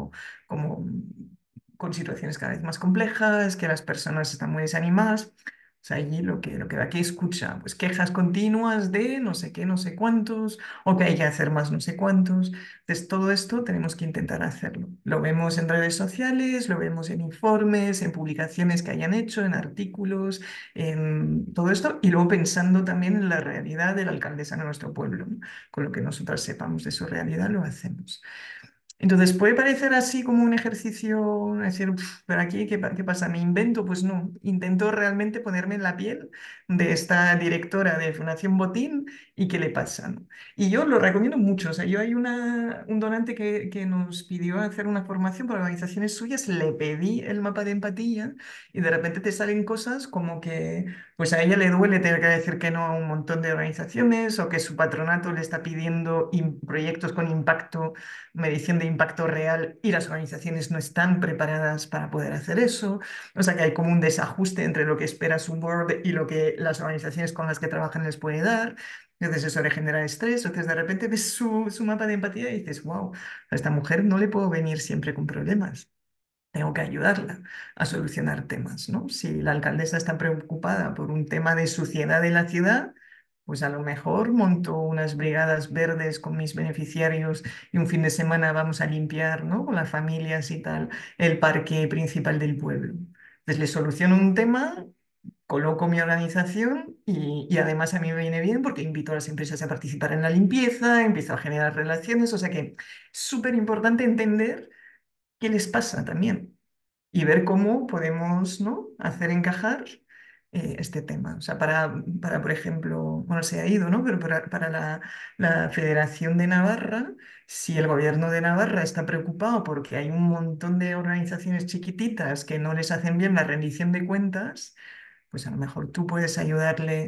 como con situaciones cada vez más complejas, que las personas están muy desanimadas. O sea, allí lo que da que escucha, pues quejas continuas de no sé qué, no sé cuántos, o que hay que hacer más no sé cuántos. Entonces, todo esto tenemos que intentar hacerlo. Lo vemos en redes sociales, lo vemos en informes, en publicaciones que hayan hecho, en artículos, en todo esto, y luego pensando también en la realidad de la alcaldesa de nuestro pueblo, ¿no? Con lo que nosotras sepamos de su realidad lo hacemos. Entonces puede parecer así como un ejercicio, decir, "Uf, pero aquí, ¿qué pasa? ¿Me invento?". Pues no, intento realmente ponerme en la piel de esta directora de Fundación Botín y qué le pasa, ¿no? Y yo lo recomiendo mucho. O sea, yo hay un donante que nos pidió hacer una formación para organizaciones suyas, le pedí el mapa de empatía y de repente te salen cosas como que pues a ella le duele tener que decir que no a un montón de organizaciones o que su patronato le está pidiendo proyectos con impacto, medición de impacto real y las organizaciones no están preparadas para poder hacer eso. O sea que hay como un desajuste entre lo que espera su board y lo que las organizaciones con las que trabajan les puede dar. Entonces eso le genera estrés. Entonces de repente ves su mapa de empatía y dices, wow, a esta mujer no le puedo venir siempre con problemas. Tengo que ayudarla a solucionar temas, ¿no? Si la alcaldesa está preocupada por un tema de suciedad de la ciudad, pues a lo mejor monto unas brigadas verdes con mis beneficiarios y un fin de semana vamos a limpiar, ¿no? Con las familias y tal, el parque principal del pueblo. Entonces le soluciono un tema, coloco mi organización y además a mí me viene bien porque invito a las empresas a participar en la limpieza, empiezo a generar relaciones, o sea que es súper importante entender qué les pasa también y ver cómo podemos, ¿no? hacer encajar este tema. O sea, por ejemplo, bueno, se ha ido, ¿no? Pero para la Federación de Navarra, si el gobierno de Navarra está preocupado porque hay un montón de organizaciones chiquititas que no les hacen bien la rendición de cuentas, pues a lo mejor tú puedes ayudarle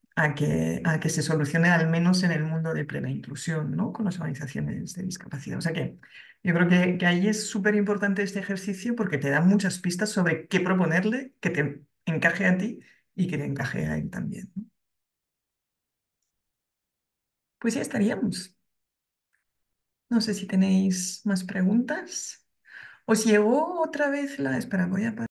a que se solucione al menos en el mundo de plena inclusión, ¿no? Con las organizaciones de discapacidad. O sea que yo creo que ahí es súper importante este ejercicio porque te da muchas pistas sobre qué proponerle que te encaje a ti y que le encaje a él también, ¿no? Pues ya estaríamos. No sé si tenéis más preguntas. ¿Os llegó otra vez la... Espera, voy a...